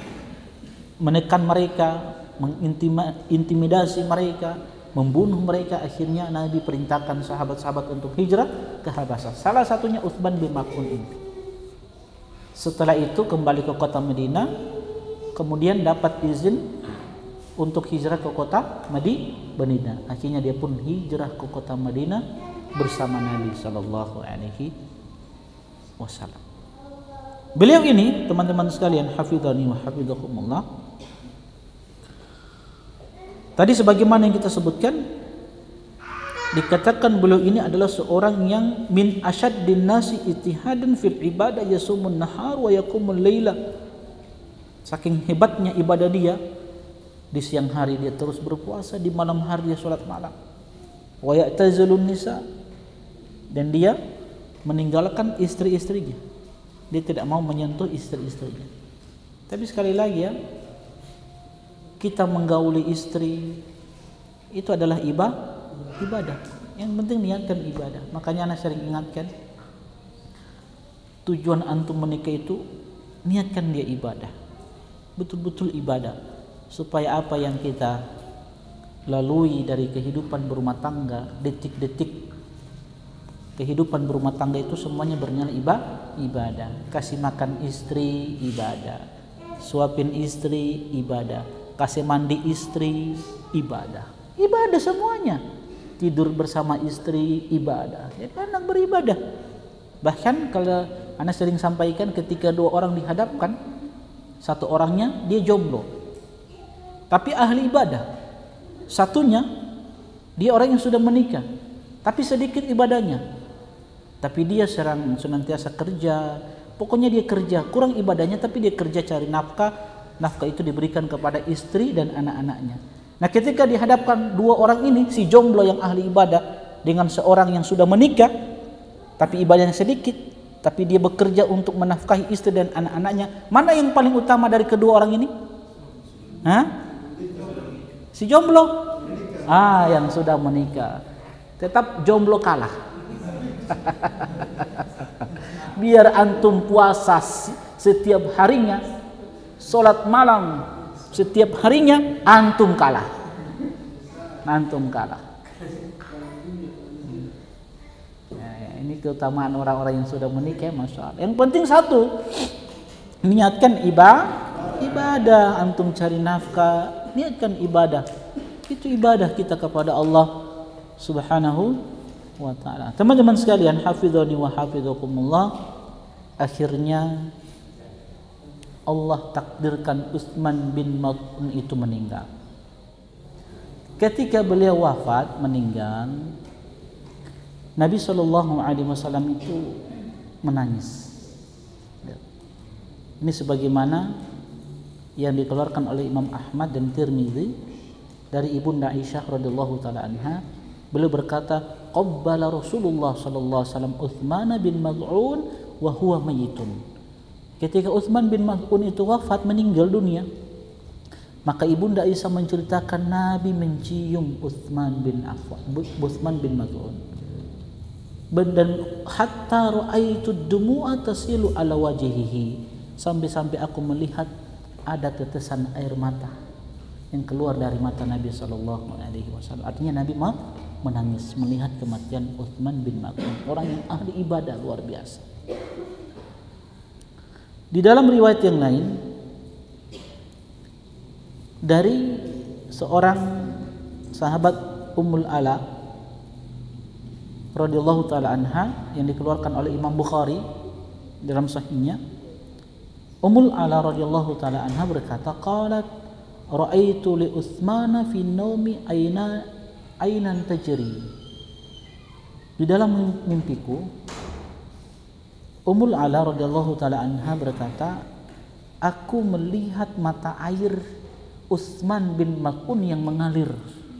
menekan mereka, mengintimidasi mereka, membunuh mereka. Akhirnya Nabi perintahkan sahabat-sahabat untuk hijrah ke Habasha. Salah satunya Utsman bin Maz'un ini. Setelah itu kembali ke kota Madinah, kemudian dapat izin untuk hijrah ke kota Madinah. Akhirnya dia pun hijrah ke kota Madinah bersama Nabi sallallahu alaihi wasallam. Beliau ini, teman-teman sekalian, hafizani wa hafizakumullah. Tadi sebagaimana yang kita sebutkan, dikatakan beliau ini adalah seorang yang min asyaddin nasi ijtihadan fil ibadah, yasumun nahar wa yaqumul laila. Saking hebatnya ibadah dia, di siang hari dia terus berpuasa, di malam hari dia sholat malam. Wa ya'tazilun nisa, dan dia meninggalkan istri-istrinya. Dia tidak mau menyentuh istri-istrinya. Tapi sekali lagi ya, kita menggauli istri itu adalah ibadah. Yang penting niatkan ibadah. Makanya anak sering ingatkan, tujuan antum menikah itu niatkan dia ibadah, betul-betul ibadah, supaya apa yang kita lalui dari kehidupan berumah tangga, detik-detik kehidupan berumah tangga itu semuanya bernilai ibadah. Kasih makan istri ibadah, suapin istri ibadah, kasih mandi istri ibadah semuanya. Tidur bersama istri ibadah. Jadi anak beribadah. Bahkan kalau anak sering sampaikan, ketika dua orang dihadapkan, satu orangnya dia jomblo tapi ahli ibadah, satunya dia orang yang sudah menikah tapi sedikit ibadahnya, tapi dia senantiasa kerja. Pokoknya dia kerja, kurang ibadahnya, tapi dia kerja cari nafkah. Nafkah itu diberikan kepada istri dan anak-anaknya. Nah, ketika dihadapkan dua orang ini, si jomblo yang ahli ibadah dengan seorang yang sudah menikah tapi ibadahnya sedikit, tapi dia bekerja untuk menafkahi istri dan anak-anaknya, mana yang paling utama dari kedua orang ini? Si jomblo. Yang sudah menikah. Tetap jomblo kalah. Biar antum puasa setiap harinya, sholat malam setiap harinya, antum kalah. Ini keutamaan orang-orang yang sudah menikah, masya Allah. Yang penting satu, niatkan ibadah. Antum cari nafkah, niatkan ibadah. Itu ibadah kita kepada Allah Subhanahu wa ta'ala. Teman-teman sekalian, hafizani wa hafizakumullah, akhirnya Allah takdirkan Utsman bin Maz'un itu meninggal. ketika beliau wafat, meninggal, Nabi SAW itu menangis. Ini sebagaimana yang dikeluarkan oleh Imam Ahmad dan Tirmidzi dari Ibunda Aisyah radhiyallahu taala anha. Beliau berkata, qabbala Rasulullah sallallahu alaihi wasallam Utsman bin Maz'un wa huwa mayyitun. Ketika Utsman bin Maz'un itu wafat, meninggal dunia, maka Ibunda Aisyah menceritakan Nabi mencium Utsman bin Maz'un. Dan hatta ra'aitu dumu'a tasilu ala wajhihi, sampai-sampai aku melihat ada tetesan air mata yang keluar dari mata Nabi sallallahu alaihi wasallam. Artinya Nabi menangis melihat kematian Utsman bin Maz'un, orang yang ahli ibadah luar biasa. Di dalam riwayat yang lain dari seorang sahabat Ummul Ala radhiyallahu taala anha yang dikeluarkan oleh Imam Bukhari dalam sahihnya, Ummul Ala radhiyallahu taala anha berkata, qalat ra'aitu li Utsmana fi naumi ainan tajri. Di dalam mimpiku Ummul Ala radhiyallahu taala anha berkata, aku melihat mata air Utsman bin Maz'un yang mengalir.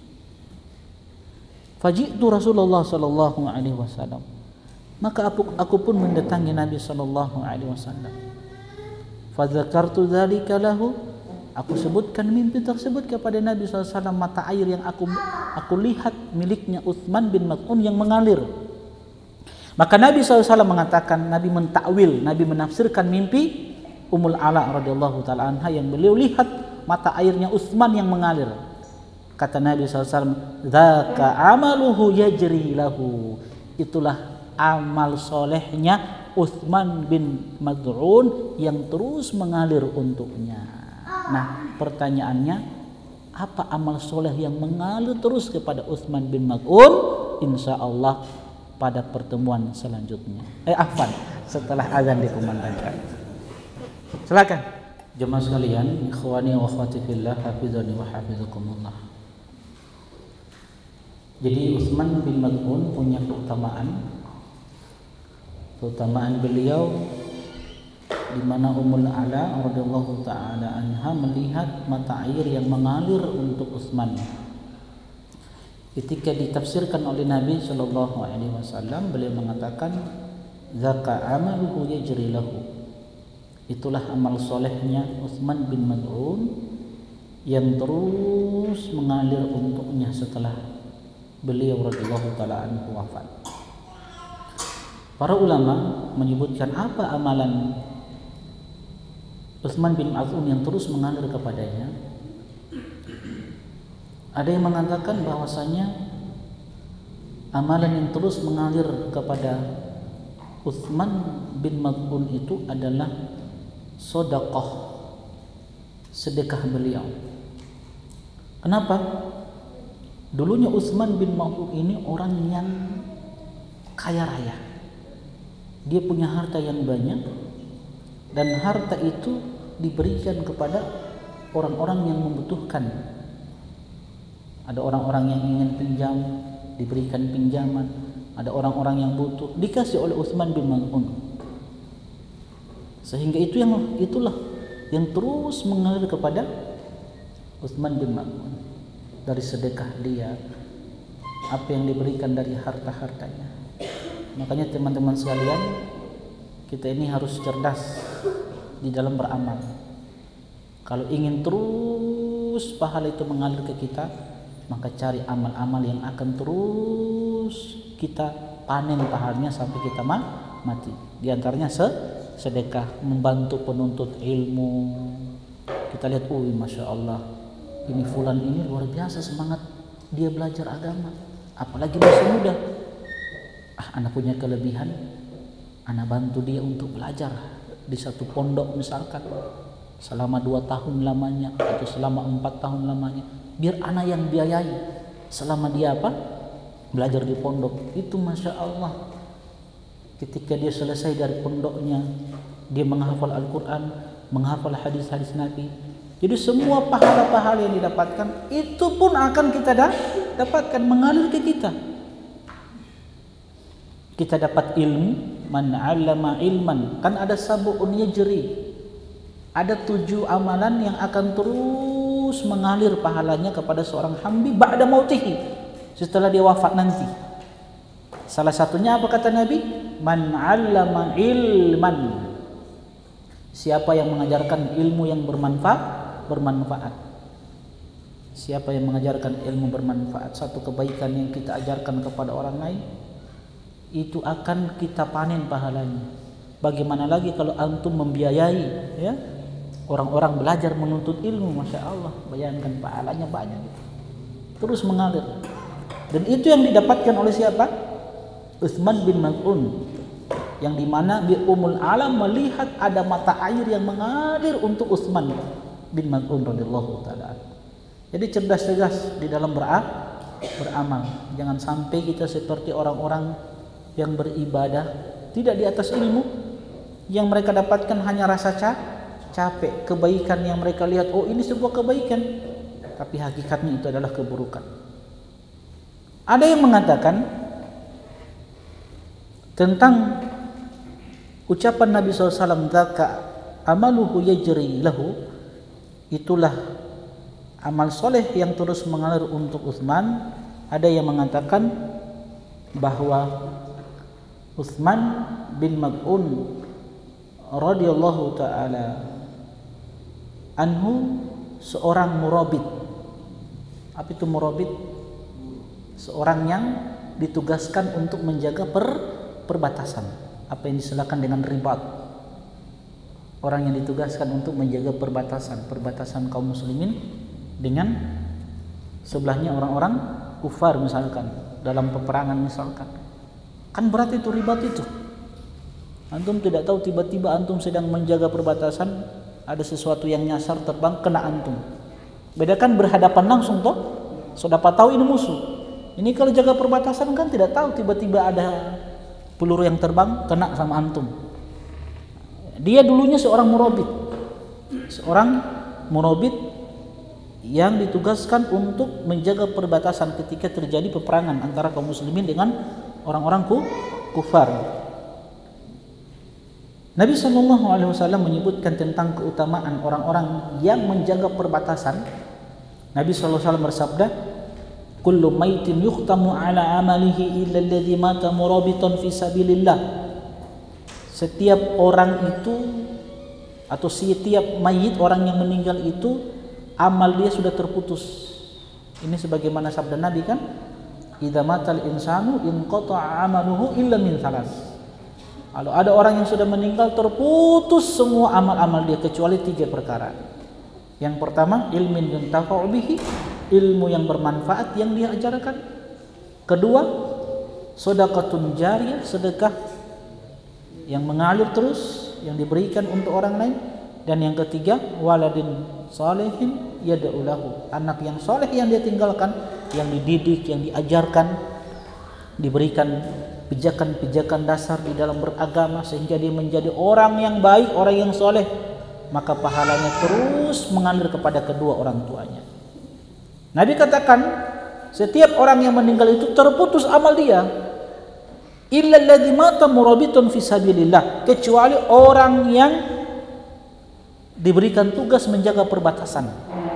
Faji'tu Rasulullah sallallahu alaihi wasallam, maka aku pun mendatangi Nabi sallallahu alaihi wasallam. Fadzakartu dzalika lahu, aku sebutkan mimpi tersebut kepada Nabi sallallahu alaihi wasallam, mata air yang aku lihat miliknya Utsman bin Maz'un yang mengalir. Maka Nabi sallallahu alaihi wasallam mengatakan, Nabi mentakwil, Nabi menafsirkan mimpi Ummul Ala radhiyallahu taala anha yang beliau lihat mata airnya Utsman yang mengalir. Kata Nabi SAW, dzaka amaluhu yajri lahu, itulah amal solehnya Utsman bin Maz'un yang terus mengalir untuknya. Nah, pertanyaannya, apa amal soleh yang mengalir terus kepada Utsman bin Maz'un? Insya Allah pada pertemuan selanjutnya. Setelah azan dikumandangkan. Silakan jemaah sekalian, ikhwani wa akhwati fillah, hafizani wa hafizakumullah. Jadi Utsman bin Maz'un punya keutamaan beliau di mana Ummul Ala radhiyallahu taala anha melihat mata air yang mengalir untuk Utsman. Ketika ditafsirkan oleh Nabi sallallahu alaihi wasallam, beliau mengatakan, zaka amaluhu yajri lahu, itulah amal solehnya Utsman bin Maz'un yang terus mengalir untuknya setelah beliau radhiyallahu taala anhu wafat. Para ulama menyebutkan apa amalan Utsman bin Maz'un yang terus mengalir kepadanya. Ada yang mengatakan bahwasanya amalan yang terus mengalir kepada Utsman bin Maz'un itu adalah sedekah beliau. Kenapa? Dulunya Utsman bin Maz'un ini orang yang kaya raya. Dia punya harta yang banyak, dan harta itu diberikan kepada orang-orang yang membutuhkan. Ada orang-orang yang ingin pinjam, diberikan pinjaman. Ada orang-orang yang butuh, dikasih oleh Utsman bin Maz'un. Sehingga itulah yang terus mengalir kepada Utsman bin Maz'un. Dari sedekah dia, apa yang diberikan dari harta-hartanya. Makanya teman-teman sekalian, kita ini harus cerdas di dalam beramal. Kalau ingin terus pahala itu mengalir ke kita, maka cari amal-amal yang akan terus kita panen pahalanya sampai kita mati. Di antaranya sedekah, membantu penuntut ilmu. Kita lihat, masya Allah, ini fulan ini luar biasa semangat dia belajar agama, apalagi masih muda. Anak punya kelebihan, anak bantu dia untuk belajar di satu pondok misalkan selama 2 tahun lamanya atau selama 4 tahun lamanya, biar anak yang biayai selama dia belajar di pondok. Itu masya Allah, ketika dia selesai dari pondoknya, dia menghafal Al-Quran, menghafal hadis-hadis Nabi, Jadi semua pahala-pahala yang didapatkan itu pun akan kita dapatkan mengalir ke kita. Kita dapat ilmu, man 'allama ilman, kan ada sab'un yajri. Ada 7 amalan yang akan terus mengalir pahalanya kepada seorang hamba ba'da mautihi, setelah dia wafat nanti. Salah satunya apa kata Nabi? Man 'allama ilman. Siapa yang mengajarkan ilmu yang bermanfaat. Siapa yang mengajarkan ilmu bermanfaat, satu kebaikan yang kita ajarkan kepada orang lain, itu akan kita panen pahalanya. Bagaimana lagi kalau antum membiayai ya orang-orang belajar menuntut ilmu, Masya Allah, bayangkan pahalanya banyak, terus mengalir. Dan itu yang didapatkan oleh siapa? Utsman bin Maz'un, yang dimana bi umul alam melihat ada mata air yang mengalir untuk Utsman bin Maz'un radhiyallahu taala. Jadi cerdas-cerdas di dalam beramal. Jangan sampai kita seperti orang-orang yang beribadah tidak di atas ilmu, yang mereka dapatkan hanya rasa capek, kebaikan yang mereka lihat, oh ini sebuah kebaikan, tapi hakikatnya itu adalah keburukan. Ada yang mengatakan tentang ucapan Nabi SAW, "Dzaka amaluhu yajri lahu," itulah amal soleh yang terus mengalir untuk Utsman. Ada yang mengatakan bahwa Utsman bin Maz'un radhiyallahu taala anhu seorang murabit. Apa itu murabit? Seorang yang ditugaskan untuk menjaga perbatasan. Apa yang diselakan dengan ribat. Orang yang ditugaskan untuk menjaga perbatasan kaum muslimin dengan sebelahnya orang-orang kufar misalkan, dalam peperangan misalkan. Kan berat itu, ribat itu. Antum tidak tahu, tiba-tiba antum sedang menjaga perbatasan, ada sesuatu yang nyasar terbang kena antum. Bedakan berhadapan langsung toh, sudah tahu ini musuh. Ini kalau jaga perbatasan kan tidak tahu, tiba-tiba ada peluru yang terbang kena sama antum. Dia dulunya seorang murabit yang ditugaskan untuk menjaga perbatasan ketika terjadi peperangan antara kaum muslimin dengan orang-orang kufar. Nabi SAW menyebutkan tentang keutamaan orang-orang yang menjaga perbatasan. Nabi SAW bersabda, "Kullu maitin yukhtamu ala amalihi illa alladhi mata murabitan fi sabilillah." Setiap orang itu atau setiap mayit, orang yang meninggal itu amal dia sudah terputus. Ini sebagaimana sabda Nabi kan, "Idza matal insanu inqata'a amaluhu illa min thalas." Kalau ada orang yang sudah meninggal, terputus semua amal-amal dia kecuali 3 perkara. Yang pertama, ilmin yuntafa'u bihi, ilmu yang bermanfaat yang dia ajarkan. Kedua, sedekahun jariyah, sedekah yang mengalir terus yang diberikan untuk orang lain. Dan yang ketiga, waladin salihin yad'u lahu, anak yang soleh yang dia tinggalkan, yang dididik, yang diajarkan, diberikan pijakan-pijakan dasar di dalam beragama sehingga dia menjadi orang yang baik, orang yang soleh, maka pahalanya terus mengalir kepada kedua orang tuanya. Nabi katakan setiap orang yang meninggal itu terputus amal dia, illa alladzi mata murabitun fi sabilillah, kecuali orang yang diberikan tugas menjaga perbatasan.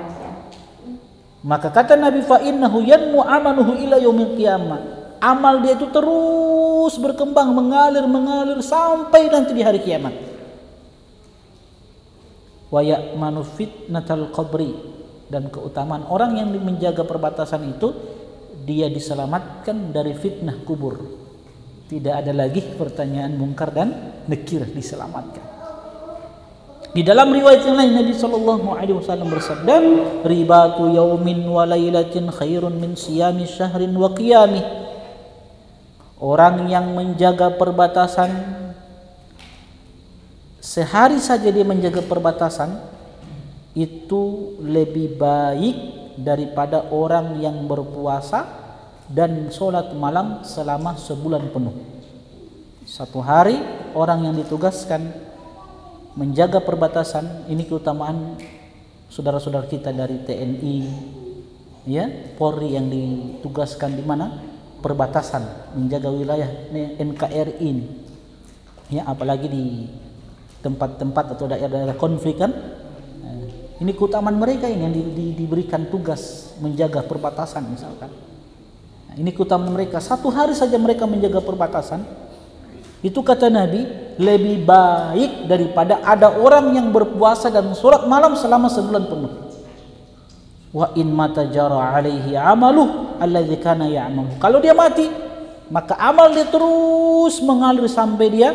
Maka kata Nabi, fa innahu yanmu amaluhu ila yaumil qiyamah, amal dia itu terus berkembang, mengalir sampai nanti di hari kiamat. Wa ya'manu fitnatal qabri, dan keutamaan orang yang menjaga perbatasan itu, dia diselamatkan dari fitnah kubur. Tidak ada lagi pertanyaan mungkar dan nakir, diselamatkan. Di dalam riwayat yang lain Nabi SAW bersabda, "Ribatu yaumin wa lailatin khairun min siyami syahrin wa qiyamih." Orang yang menjaga perbatasan, sehari saja dia menjaga perbatasan, itu lebih baik daripada orang yang berpuasa dan sholat malam selama sebulan penuh. Satu hari orang yang ditugaskan menjaga perbatasan, ini keutamaan saudara-saudara kita dari TNI, ya, Polri yang ditugaskan di mana? Perbatasan, menjaga wilayah NKRI ini. Ya, apalagi di tempat-tempat atau daerah-daerah konflik kan. Ini keutamaan mereka ini yang diberikan tugas menjaga perbatasan misalkan. Ini keutamaan mereka. 1 hari saja mereka menjaga perbatasan. Itu kata Nabi, lebih baik daripada ada orang yang berpuasa dan sholat malam selama sebulan penuh. Wa in mata jara alaihi amaluh alladzi kana ya'mal. Kalau dia mati, maka amal dia terus mengalir sampai dia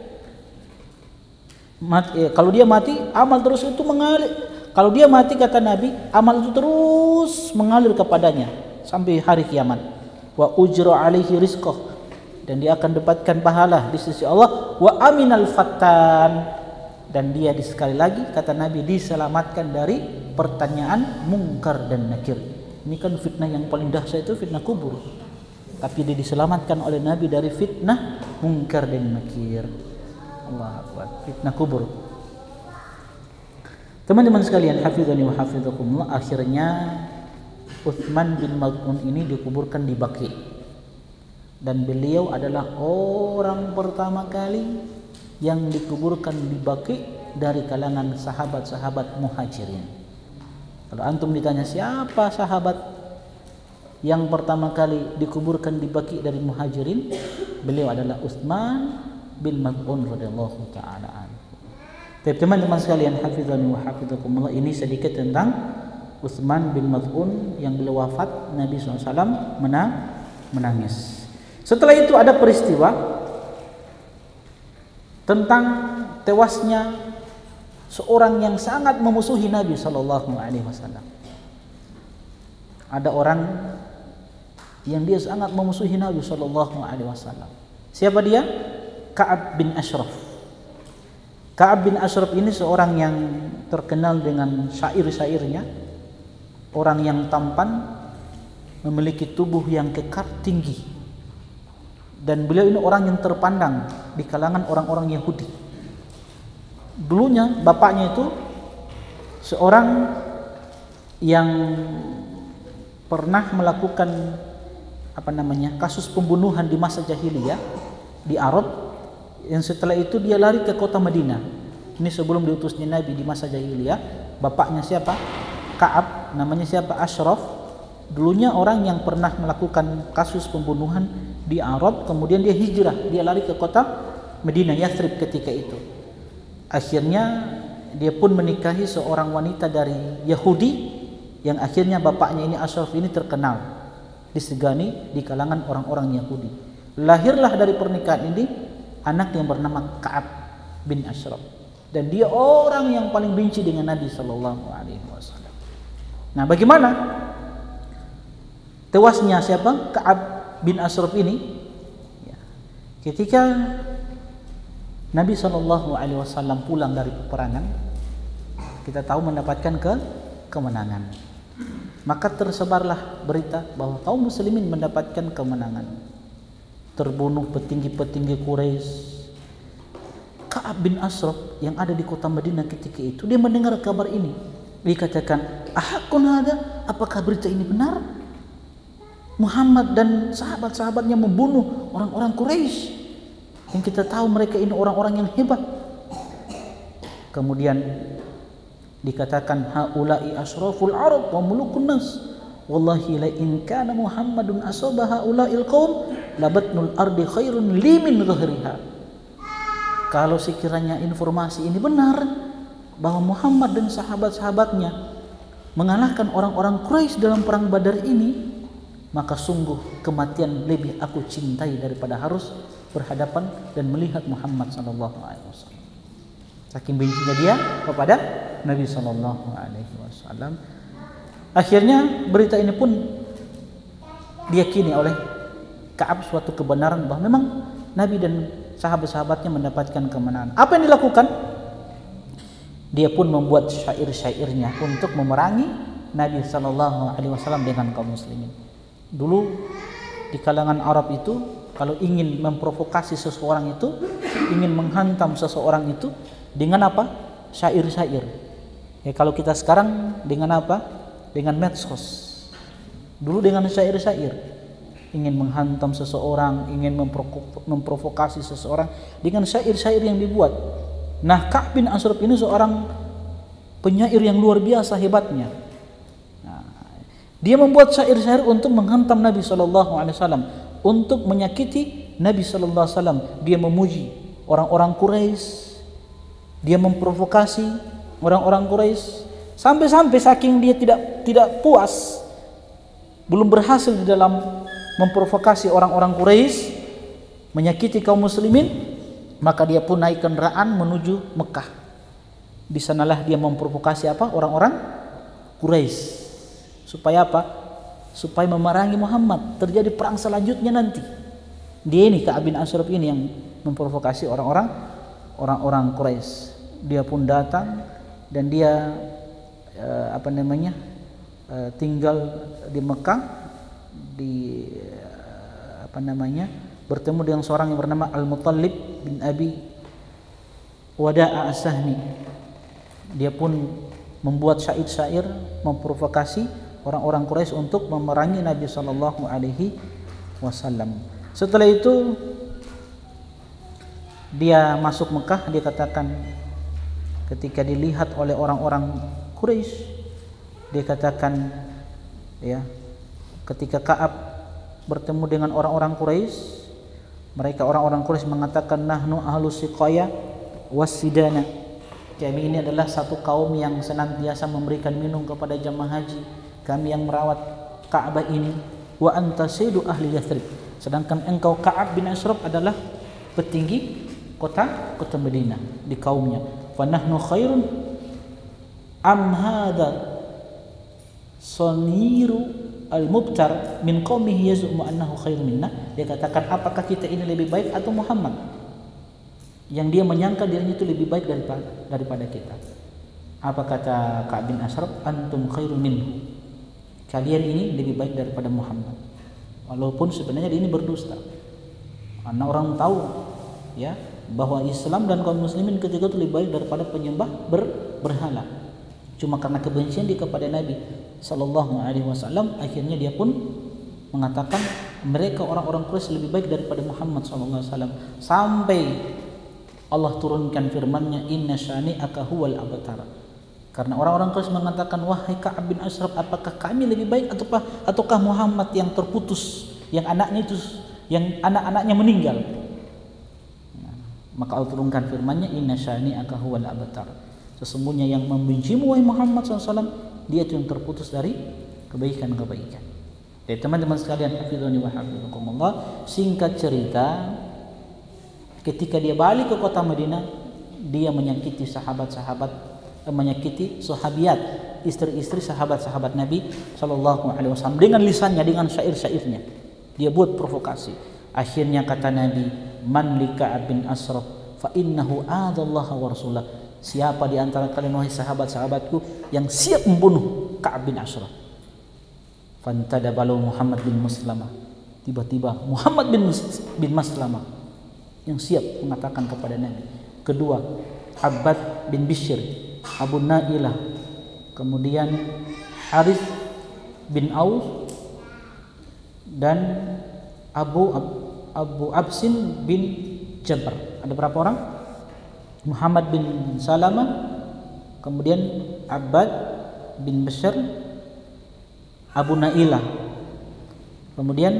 mati. Kalau dia mati, amal terus itu mengalir. Kalau dia mati kata Nabi, amal itu terus mengalir kepadanya sampai hari kiamat. Wa ujra alaihi rizqah, dan dia akan dapatkan pahala di sisi Allah. Wa aminal fattan, dan dia sekali lagi kata Nabi diselamatkan dari pertanyaan mungkar dan nakir. Ini kan fitnah yang paling dahsyat itu fitnah kubur. Tapi dia diselamatkan oleh Nabi dari fitnah mungkar dan nakir. Allahu Akbar, fitnah kubur. Teman-teman sekalian, hafizani wa hafizakumullah, akhirnya Utsman bin Maz'un ini dikuburkan di Baqi. Dan beliau adalah orang pertama kali yang dikuburkan di Baqi dari kalangan sahabat-sahabat Muhajirin. Kalau antum ditanya siapa sahabat yang pertama kali dikuburkan di Baqi dari Muhajirin, beliau adalah Utsman bin Maz'un radhiyallahu taala anhu. Teman-teman sekalian, hafizani wa hafizakumullah, ini sedikit tentang Utsman bin Maz'un yang beliau wafat, Nabi SAW menangis. Setelah itu ada peristiwa tentang tewasnya seorang yang sangat memusuhi Nabi SAW. Ada orang yang dia sangat memusuhi Nabi SAW. Siapa dia? Ka'ab bin Ashraf. Ka'ab bin Ashraf ini seorang yang terkenal dengan syair-syairnya, orang yang tampan, memiliki tubuh yang kekar tinggi, dan beliau ini orang yang terpandang di kalangan orang-orang Yahudi. Dulunya bapaknya itu seorang yang pernah melakukan kasus pembunuhan di masa jahiliyah di Arab. Yang setelah itu dia lari ke kota Madinah. Ini sebelum diutusnya Nabi di masa jahiliyah. Bapaknya siapa? Ka'ab, namanya siapa? Ashraf. Dulunya orang yang pernah melakukan kasus pembunuhan di Arab, kemudian dia hijrah, dia lari ke kota Madinah, Yathrib ketika itu. Akhirnya dia pun menikahi seorang wanita dari Yahudi, yang akhirnya bapaknya ini Ashraf ini terkenal, disegani di kalangan orang-orang Yahudi. Lahirlah dari pernikahan ini anak yang bernama Ka'ab bin Ashraf, dan dia orang yang paling benci dengan Nabi SAW. Nah, bagaimana tewasnya siapa? Ka'ab bin Ashraf ini? Ketika Nabi SAW pulang dari peperangan, kita tahu mendapatkan kemenangan, maka tersebarlah berita bahwa kaum muslimin mendapatkan kemenangan. Terbunuh petinggi-petinggi Quraisy. Ka'ab bin Ashraf yang ada di kota Madinah ketika itu, dia mendengar kabar ini. Dia katakan, "Ahakun hada? Apakah berita ini benar? Muhammad dan sahabat-sahabatnya membunuh orang-orang Quraisy yang kita tahu mereka ini orang-orang yang hebat." Kemudian dikatakan, "Haula'i asyraful Arab wa mulukun nas. Wallahi la in kana Muhammadun asaba haula'il qaum labatnul ardi khairun li min dhahriha." Kalau sekiranya informasi ini benar bahwa Muhammad dan sahabat-sahabatnya mengalahkan orang-orang Quraisy dalam perang Badar ini, maka sungguh kematian lebih aku cintai daripada harus berhadapan dan melihat Muhammad SAW. Saking bencinya dia kepada Nabi SAW. Akhirnya berita ini pun diyakini oleh Ka'ab suatu kebenaran bahwa memang Nabi dan sahabat-sahabatnya mendapatkan kemenangan. Apa yang dilakukan? Dia pun membuat syair-syairnya untuk memerangi Nabi SAW dengan kaum muslimin. Dulu di kalangan Arab itu, kalau ingin memprovokasi seseorang itu, ingin menghantam seseorang itu dengan apa? Syair-syair. Ya kalau kita sekarang dengan apa? Dengan medsos. Dulu dengan syair-syair. Ingin menghantam seseorang, ingin memprovokasi seseorang dengan syair-syair yang dibuat. Nah, Ka'ab bin Ashraf ini seorang penyair yang luar biasa hebatnya. Nah, dia membuat syair-syair untuk menghantam Nabi SAW, untuk menyakiti Nabi SAW. Dia memuji orang-orang Quraisy, dia memprovokasi orang-orang Quraisy, sampai-sampai saking dia tidak puas, belum berhasil di dalam memprovokasi orang-orang Quraisy, menyakiti kaum muslimin, maka dia pun naik kendaraan menuju Mekah. Di sanalah dia memprovokasi apa? Orang-orang Quraisy. Supaya apa? Supaya memerangi Muhammad. Terjadi perang selanjutnya nanti. Dia ini, Ka'ab bin Ashraf ini yang memprovokasi orang-orang Quraisy. Dia pun datang dan dia tinggal di Mekah, bertemu dengan seorang yang bernama Al-Muttalib bin Abi Wada'a As-Sahmi. Dia pun membuat syair-syair memprovokasi orang-orang Quraisy untuk memerangi Nabi sallallahu alaihi wasallam. Setelah itu dia masuk Mekah. Dia katakan, ketika dilihat oleh orang-orang Quraisy, dia katakan, ya, ketika Ka'ab bertemu dengan orang-orang Quraisy, mereka orang-orang Quraisy mengatakan, nahnu ahlus siqaya wassidana. Kami ini adalah satu kaum yang senantiasa memberikan minum kepada jamaah haji. Kami yang merawat Ka'bah ini. Wa anta sayyidu ahli Yathrib. Sedangkan engkau Ka'ab bin Ashraf adalah petinggi kota Madinah di kaumnya. Fa nahnu khairun am hadza saniru al-mubtar min qaumihi yaz'umu annahu khairun minna. Dia katakan, apakah kita ini lebih baik atau Muhammad yang dia menyangka dirinya itu lebih baik daripada kita? Apa kata Ka'ab bin Ashraf? Antum khairun minhu. Kalian ini lebih baik daripada Muhammad. Walaupun sebenarnya dia ini berdusta. Karena orang tahu, ya, bahwa Islam dan kaum muslimin ketika itu lebih baik daripada penyembah berhala. Cuma karena kebencian dia kepada Nabi sallallahu alaihi wasallam, akhirnya dia pun mengatakan mereka orang-orang Quraisy lebih baik daripada Muhammad sallallahu alaihi wasallam, sampai Allah turunkan firman-Nya, inna syani'aka huwal abtar. Karena orang-orang Quraisy mengatakan, wahai Ka'ab bin Ashraf, apakah kami lebih baik ataukah Muhammad yang terputus, yang anak-anaknya meninggal? Nah, maka Allah turunkan firman-Nya, inna syani'aka huwal abtar. Sesungguhnya yang membencimu wahai Muhammad SAW, dia itu yang terputus dari kebaikan-kebaikan. Jadi teman-teman sekalian, hafizani wa hafizakumullah, singkat cerita, ketika dia balik ke kota Madinah, dia menyakiti menyakiti sahabiat, istri-istri sahabat-sahabat Nabi sallallahu alaihi wasallam dengan lisannya, dengan syair-syairnya. Dia buat provokasi. Akhirnya kata Nabi, man li Ka'ab bin Ashraf fa innahu adallaha wa rasulah. Siapa di antara kalian wahai sahabat-sahabatku yang siap membunuh Ka'ab bin Ashraf? Fantadabalu Muhammad bin Maslamah. Tiba-tiba Muhammad bin Maslamah yang siap mengatakan kepada Nabi. Kedua, Abbad bin Bishr, Abu Nailah, kemudian Harith bin Aus, dan Abu Absin bin Jabr. Ada berapa orang? Muhammad bin Salamah, kemudian Abbad bin Bishr, Abu Nailah, kemudian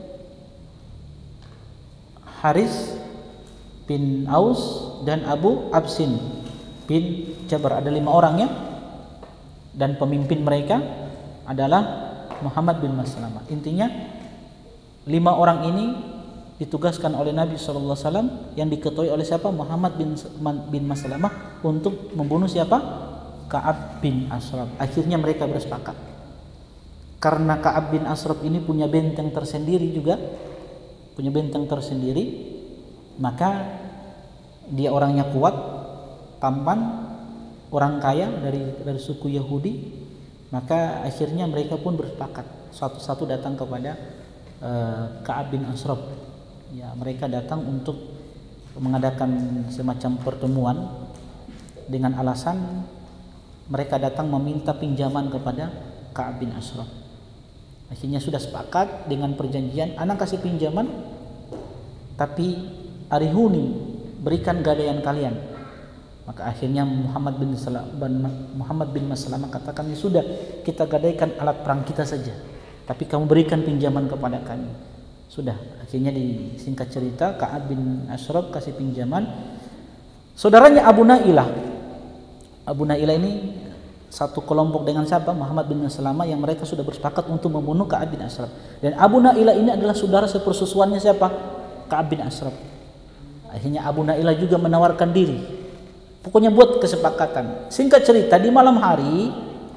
Haris bin Aus, dan Abu Absin bin Jabr. Ada 5 orang, ya, dan pemimpin mereka adalah Muhammad bin Maslamah. Intinya 5 orang ini ditugaskan oleh Nabi SAW, yang diketuai oleh siapa? Muhammad bin Maslamah, untuk membunuh siapa? Ka'ab bin Ashraf. Akhirnya mereka bersepakat, karena Ka'ab bin Ashraf ini punya benteng tersendiri juga, maka dia orangnya kuat, tampan, orang kaya dari suku Yahudi. Maka akhirnya mereka pun bersepakat, satu-satu datang kepada Ka'ab bin Ashraf. Ya, mereka datang untuk mengadakan semacam pertemuan dengan alasan mereka datang meminta pinjaman kepada Ka'ab bin Ashraf. Akhirnya sudah sepakat dengan perjanjian, anak kasih pinjaman, tapi arihuni, berikan gadaian kalian. Maka akhirnya Muhammad bin Maslamah katakan, ya sudah, kita gadaikan alat perang kita saja, tapi kamu berikan pinjaman kepada kami. Sudah, akhirnya disingkat cerita, Ka'ab bin Ashraf kasih pinjaman. Saudaranya Abu Nailah. Abu Nailah ini satu kelompok dengan siapa? Muhammad bin Maslamah, yang mereka sudah bersepakat untuk membunuh Ka'ab bin Ashraf. Dan Abu Nailah ini adalah saudara sepersusuannya siapa? Ka'ab bin Ashraf. Akhirnya Abu Nailah juga menawarkan diri. Pokoknya buat kesepakatan. Singkat cerita, di malam hari,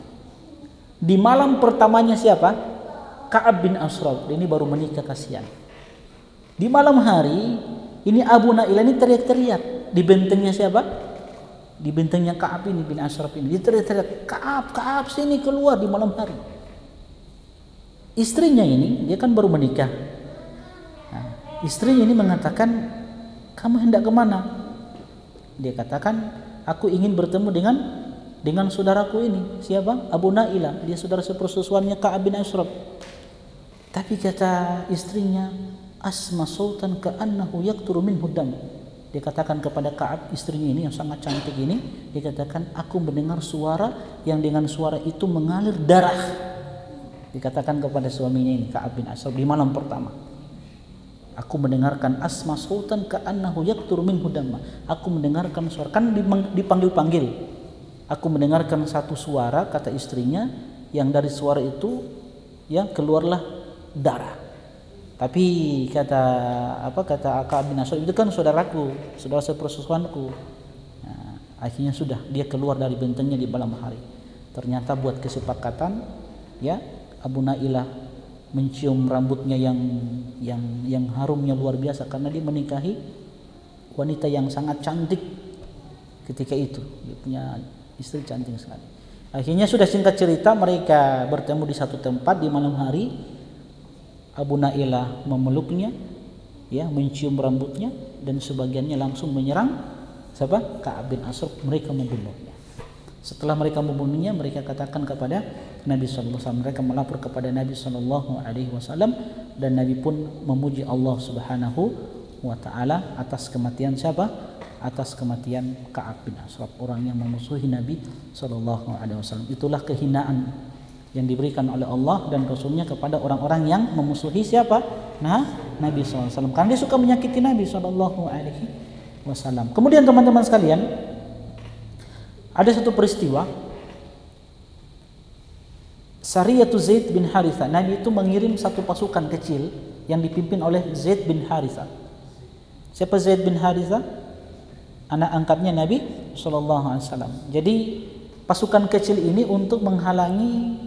di malam pertamanya siapa? Ka'ab bin Ashraf. Ini baru menikah, kasihan. Di malam hari ini Abu Nailah ini teriak-teriak di bentengnya siapa? Di bentengnya Ka'ab ini bin Ashraf ini. Dia teriak-teriak, Ka'ab sini keluar di malam hari. Istrinya ini, dia kan baru menikah. Nah, istrinya ini mengatakan, kamu hendak kemana? Dia katakan, aku ingin bertemu dengan saudaraku ini. Siapa? Abu Nailah. Dia saudara sepersusuannya Ka'ab bin Ashraf. Tapi kata istrinya, asma sultan ka'annahu yakturu minhu dam. Dia katakan kepada Ka'ab, istrinya ini yang sangat cantik ini, dia katakan, aku mendengar suara yang dengan suara itu mengalir darah. Dikatakan kepada suaminya ini, Ka'ab bin Ashraf, di malam pertama. Aku mendengarkan asma sultan ka'annahu yakturu minhu damma. Aku mendengarkan suara, kan dipanggil-panggil. Aku mendengarkan satu suara, kata istrinya, yang dari suara itu ya keluarlah darah. Tapi kata Ka'ab bin Ashraf, itu kan saudaraku, saudara sepersusuanku. Nah, akhirnya sudah, dia keluar dari bentengnya di malam hari. Ternyata buat kesepakatan, ya, Abu Nailah mencium rambutnya yang harumnya luar biasa, karena dia menikahi wanita yang sangat cantik ketika itu. Dia punya istri cantik sekali. Akhirnya sudah, singkat cerita, mereka bertemu di satu tempat di malam hari. Abu Nailah memeluknya, ya, mencium rambutnya, dan sebagiannya langsung menyerang siapa? Ka'ab bin Ashraf. Mereka membunuhnya. Setelah mereka membunuhnya, mereka katakan kepada Nabi sallallahu alaihi wasallam, mereka melapor kepada Nabi sallallahu alaihi wasallam, dan Nabi pun memuji Allah Subhanahu wa taala atas kematian siapa? Atas kematian Ka'ab bin Ashraf, orang yang memusuhi Nabi sallallahu alaihi wasallam. Itulah kehinaan yang diberikan oleh Allah dan Rasulnya kepada orang-orang yang memusuhi siapa? Nah, Nabi SAW. Karena dia suka menyakiti Nabi SAW. Kemudian teman-teman sekalian, ada satu peristiwa, Sariyatu Zaid bin Haritha. Nabi itu mengirim satu pasukan kecil yang dipimpin oleh Zaid bin Haritha. Siapa Zaid bin Haritha? Anak angkatnya Nabi SAW. Jadi pasukan kecil ini untuk menghalangi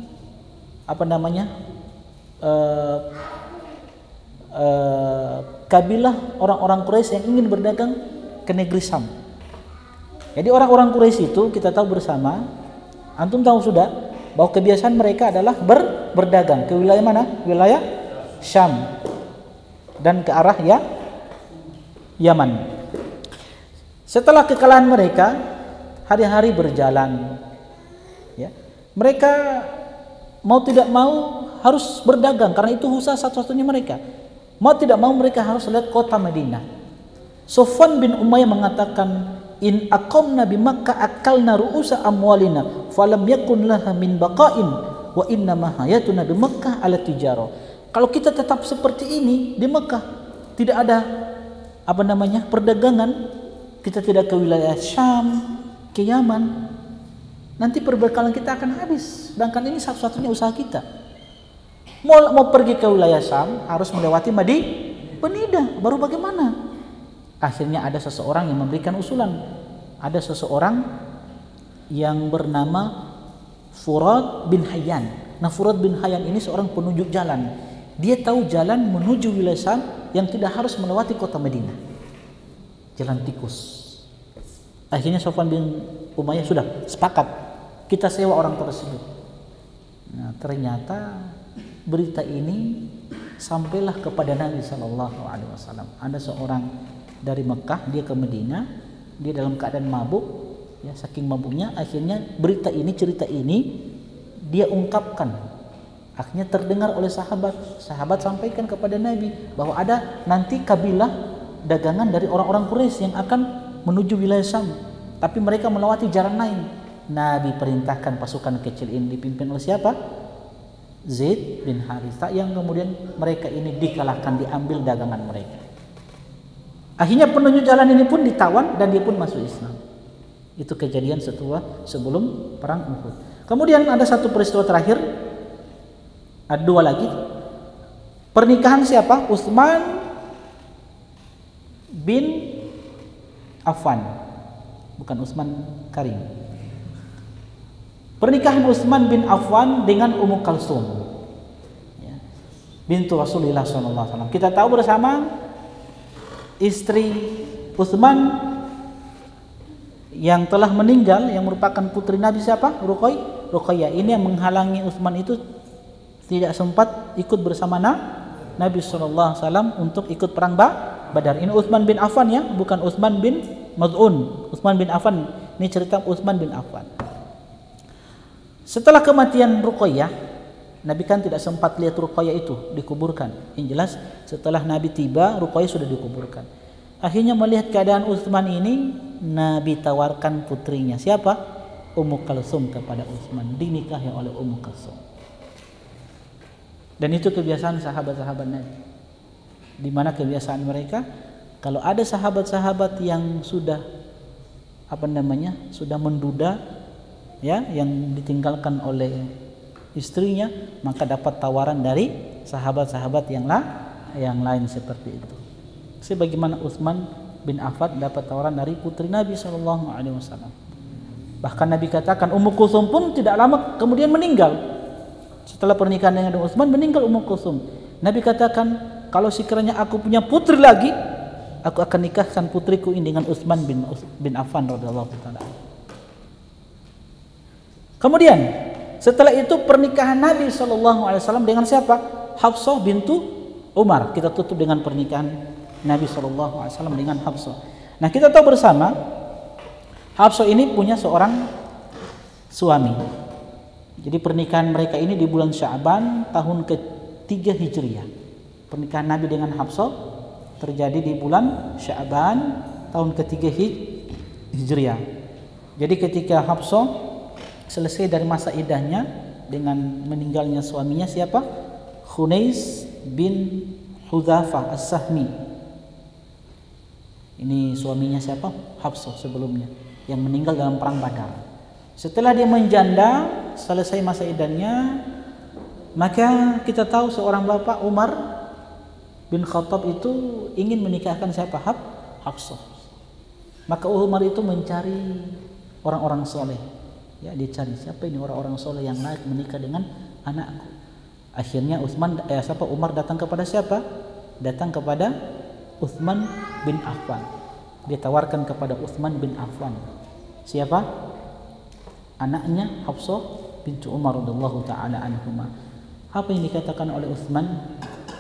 kabilah orang-orang Quraisy yang ingin berdagang ke negeri Syam. Jadi orang-orang Quraisy itu, kita tahu bersama, antum tahu sudah, bahwa kebiasaan mereka adalah berdagang ke wilayah mana? Wilayah Syam dan ke arah Yaman. Setelah kekalahan mereka, hari-hari berjalan, ya, mereka mau tidak mau harus berdagang, karena itu usaha satu-satunya mereka. Mau tidak mau mereka harus lihat kota Madinah. Sofwan bin Umayyah mengatakan, in aqamna bi Makkah akalna ru'usa amwalina falam yakun laha min baqa'in wa inna ma hayatuna bi Makkah ala tijarah. Kalau kita tetap seperti ini di Makkah, tidak ada perdagangan, kita tidak ke wilayah Syam, ke Yaman, nanti perbekalan kita akan habis. Sedangkan ini satu-satunya usaha kita. Mau pergi ke wilayah Syam harus melewati Madinah, baru bagaimana? Akhirnya ada seseorang yang memberikan usulan. Ada seseorang yang bernama Furad bin Hayyan. Nah, Furad bin Hayyan ini seorang penunjuk jalan. Dia tahu jalan menuju wilayah Syam yang tidak harus melewati kota Madinah. Jalan tikus. Akhirnya Sofwan bin Umayyah sudah sepakat, kita sewa orang tersebut. Nah, ternyata berita ini sampailah kepada Nabi Sallallahu Alaihi Wasallam. Ada seorang dari Mekah, dia ke Madinah, dia dalam keadaan mabuk, Ya, saking mabuknya akhirnya berita ini, cerita ini dia ungkapkan. Akhirnya terdengar oleh sahabat. Sahabat sampaikan kepada Nabi bahwa ada nanti kabilah dagangan dari orang-orang Quraisy yang akan menuju wilayah Syam, tapi mereka melewati jalan lain. Nabi perintahkan pasukan kecil ini dipimpin oleh siapa? Zaid bin Haritha, yang kemudian mereka ini dikalahkan, diambil dagangan mereka. Akhirnya penunjuk jalan ini pun ditawan dan dia pun masuk Islam. Itu kejadian sebelum perang Uhud. Kemudian ada satu peristiwa terakhir, ada dua lagi. Pernikahan siapa? Utsman bin Affan, bukan Utsman Karim. Pernikahan Utsman bin Affan dengan Ummu Kalsum, ya, bintu Rasulullah SAW. Kita tahu bersama istri Utsman yang telah meninggal, yang merupakan putri Nabi siapa? Ruqayyah. Ini yang menghalangi Utsman itu tidak sempat ikut bersama Nabi SAW untuk ikut perang Badar. Ini Utsman bin Affan ya, bukan Utsman bin Maz'un. Utsman bin Affan, ini cerita Utsman bin Affan. Setelah kematian Ruqayyah, Nabi kan tidak sempat lihat Ruqayyah itu dikuburkan. Yang jelas setelah Nabi tiba, Ruqayyah sudah dikuburkan. Akhirnya melihat keadaan Utsman ini, Nabi tawarkan putrinya siapa? Ummu Kalsum kepada Utsman, dinikahi oleh Ummu Kalsum. Dan itu kebiasaan sahabat-sahabat Nabi. Di mana kebiasaan mereka, kalau ada sahabat-sahabat yang sudah sudah menduda, ya, yang ditinggalkan oleh istrinya, maka dapat tawaran dari sahabat-sahabat yang lain seperti itu. Sebagaimana Utsman bin Affan dapat tawaran dari putri Nabi SAW. Bahkan Nabi katakan Ummu Kulsum pun tidak lama kemudian meninggal. Setelah pernikahan dengan Utsman, meninggal Ummu Kulsum. Nabi katakan, kalau sekiranya aku punya putri lagi, aku akan nikahkan putriku ini dengan Utsman bin Affan radhiyallahu taala. Kemudian setelah itu pernikahan Nabi SAW dengan siapa? Hafsah bintu Umar. Kita tutup dengan pernikahan Nabi SAW dengan Hafsah. Nah, kita tahu bersama Hafsah ini punya seorang suami. Jadi pernikahan mereka ini di bulan Sya'ban tahun ke-3 Hijriah. Pernikahan Nabi dengan Hafsah terjadi di bulan Sya'ban tahun ke-3 Hijriah. Jadi ketika Hafsah selesai dari masa iddahnya dengan meninggalnya suaminya siapa? Khunais bin Hudzafah As-Sahmi. Ini suaminya siapa? Hafsah sebelumnya, yang meninggal dalam perang Badar. Setelah dia menjanda, selesai masa iddahnya, maka kita tahu seorang bapak, Umar bin Khattab, itu ingin menikahkan siapa? Hafsah. Maka Umar itu mencari orang-orang soleh. Ya, dia cari siapa ini orang-orang soleh yang layak menikah dengan anakku. Akhirnya Umar datang kepada siapa? Datang kepada Utsman bin Affan. Dia tawarkan kepada Utsman bin Affan. Siapa? Anaknya Hafsah bintu Umar radhiyallahu taala anhuma. Apa yang dikatakan oleh Utsman?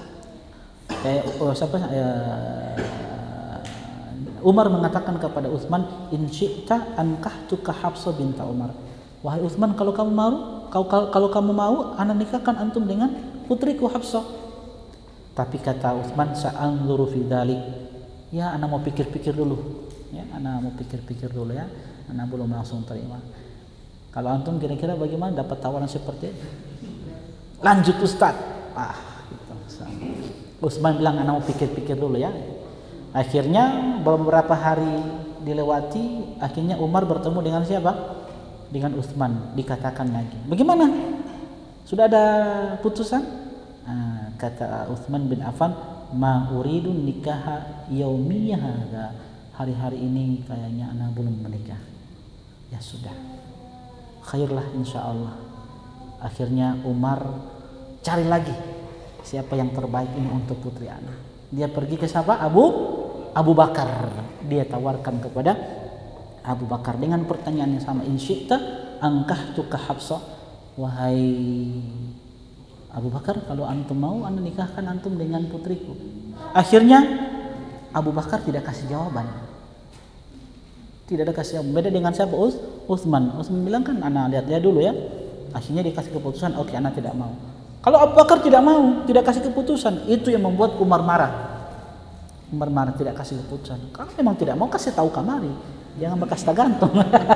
Umar mengatakan kepada Utsman, "In syi'ta ankahtuka Hafsah binta Umar." Wahai Utsman, kalau kamu mau, ana nikahkan antum dengan putriku Hafsah. Tapi kata Utsman, "Sa'anzuru fi dzalik." Ya, ana mau pikir-pikir dulu. Ya, ana mau pikir-pikir dulu ya. Ana belum langsung terima. Kalau antum kira-kira bagaimana dapat tawaran seperti itu? Lanjut Ustaz. Gitu. Utsman bilang, "Ana mau pikir-pikir dulu ya." Akhirnya beberapa hari dilewati, akhirnya Umar bertemu dengan siapa? Dengan Utsman. Dikatakan lagi, "Bagaimana? Sudah ada putusan?" Kata Utsman bin Affan, "Ma uridu nikaha yaumiyah hadza." Hari-hari ini kayaknya anak belum menikah. Ya sudah. Khairlah insyaallah. Akhirnya Umar cari lagi siapa yang terbaik ini untuk putri anak. Dia pergi ke siapa? Abu Bakar. Dia tawarkan kepada Abu Bakar dengan pertanyaan yang sama, "In syi'ta ankahtuka Hafsah." Wahai Abu Bakar, kalau antum mau, anda nikahkan antum dengan putriku. Akhirnya Abu Bakar tidak kasih jawaban. Tidak ada kasih ampun. Beda dengan siapa? Utsman. Utsman bilang kan, ana lihat dia dulu ya. Akhirnya dikasih keputusan, oke, ana tidak mau. Kalau Abu Bakar tidak mau, tidak kasih keputusan, itu yang membuat Umar marah. Umar marah, tidak kasih keputusan. Kalau memang tidak mau, kasih tahu kamari, jangan bekas gantung.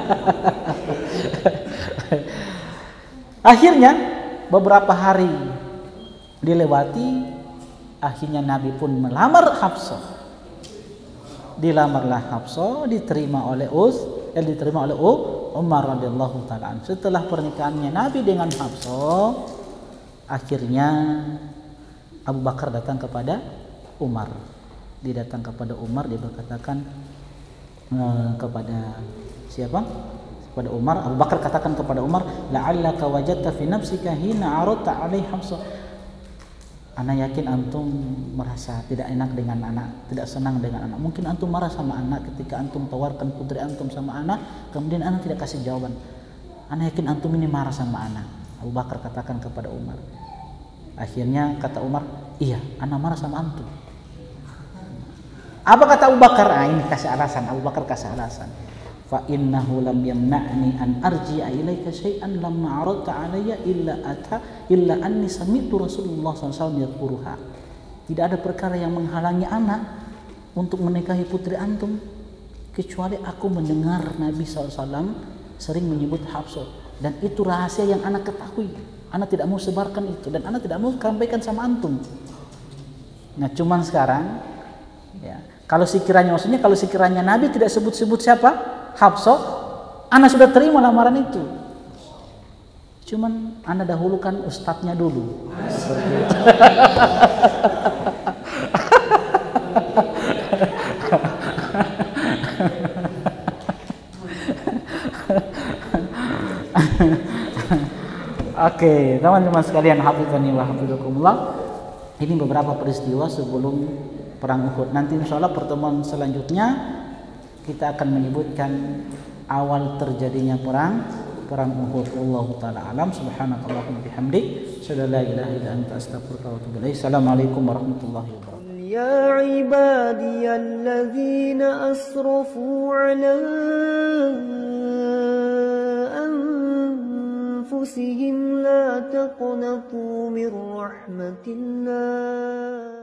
Akhirnya beberapa hari dilewati, akhirnya Nabi pun melamar Hafsah. Dilamarlah Hafsah, diterima oleh Umar radhiyallahu taala. Setelah pernikahannya Nabi dengan Hafsah, akhirnya Abu Bakar datang kepada Umar. Dia datang kepada Umar, dia berkatakan kepada siapa? Kepada Umar. Abu Bakar katakan kepada Umar, la'allaka wajadta fi nafsika hina aradta alaihi Hafsah. Ana yakin antum merasa tidak enak dengan anak, tidak senang dengan anak. Mungkin antum marah sama anak ketika antum tawarkan putri antum sama anak, kemudian anak tidak kasih jawaban. Ana yakin antum ini marah sama anak. Abu Bakar katakan kepada Umar. Akhirnya kata Umar, iya, ana marah sama antum. Apa kata Abu Bakar? Ini kasih alasan. Abu Bakar kasih alasan. Fa innahu lam yamna'ni an arji'a ilaika syai'an lamma 'aradta 'alayya illa anni sami'tu Rasulullah SAW yadhkuruha. Tidak ada perkara yang menghalangi anak untuk menikahi putri antum kecuali aku mendengar Nabi SAW sering menyebut Hafsah, dan itu rahasia yang anak ketahui. Anak tidak mau sebarkan itu dan anak tidak mau sampaikan sama antum. Nah, cuman sekarang ya, kalau sekiranya Nabi tidak sebut-sebut siapa? Hafsah, ana sudah terima lamaran itu. Cuman ana dahulukan ustadznya dulu. Oke, teman-teman sekalian, hafizani wa hafizakumullah. Ini beberapa peristiwa sebelum perang Uhud. Nanti insyaallah pertemuan selanjutnya kita akan menyebutkan awal terjadinya perang Uhud. Wallahu taala alam. Subhanakallahumma bihamdik, asyhadu an la ilaha illa anta, astaghfiruka wa atubu ilaik. Assalamualaikum warahmatullahi wabarakatuh. Ya ibadiyalladzina asrafu ala anfusihim la taqnatu min rahmatillah.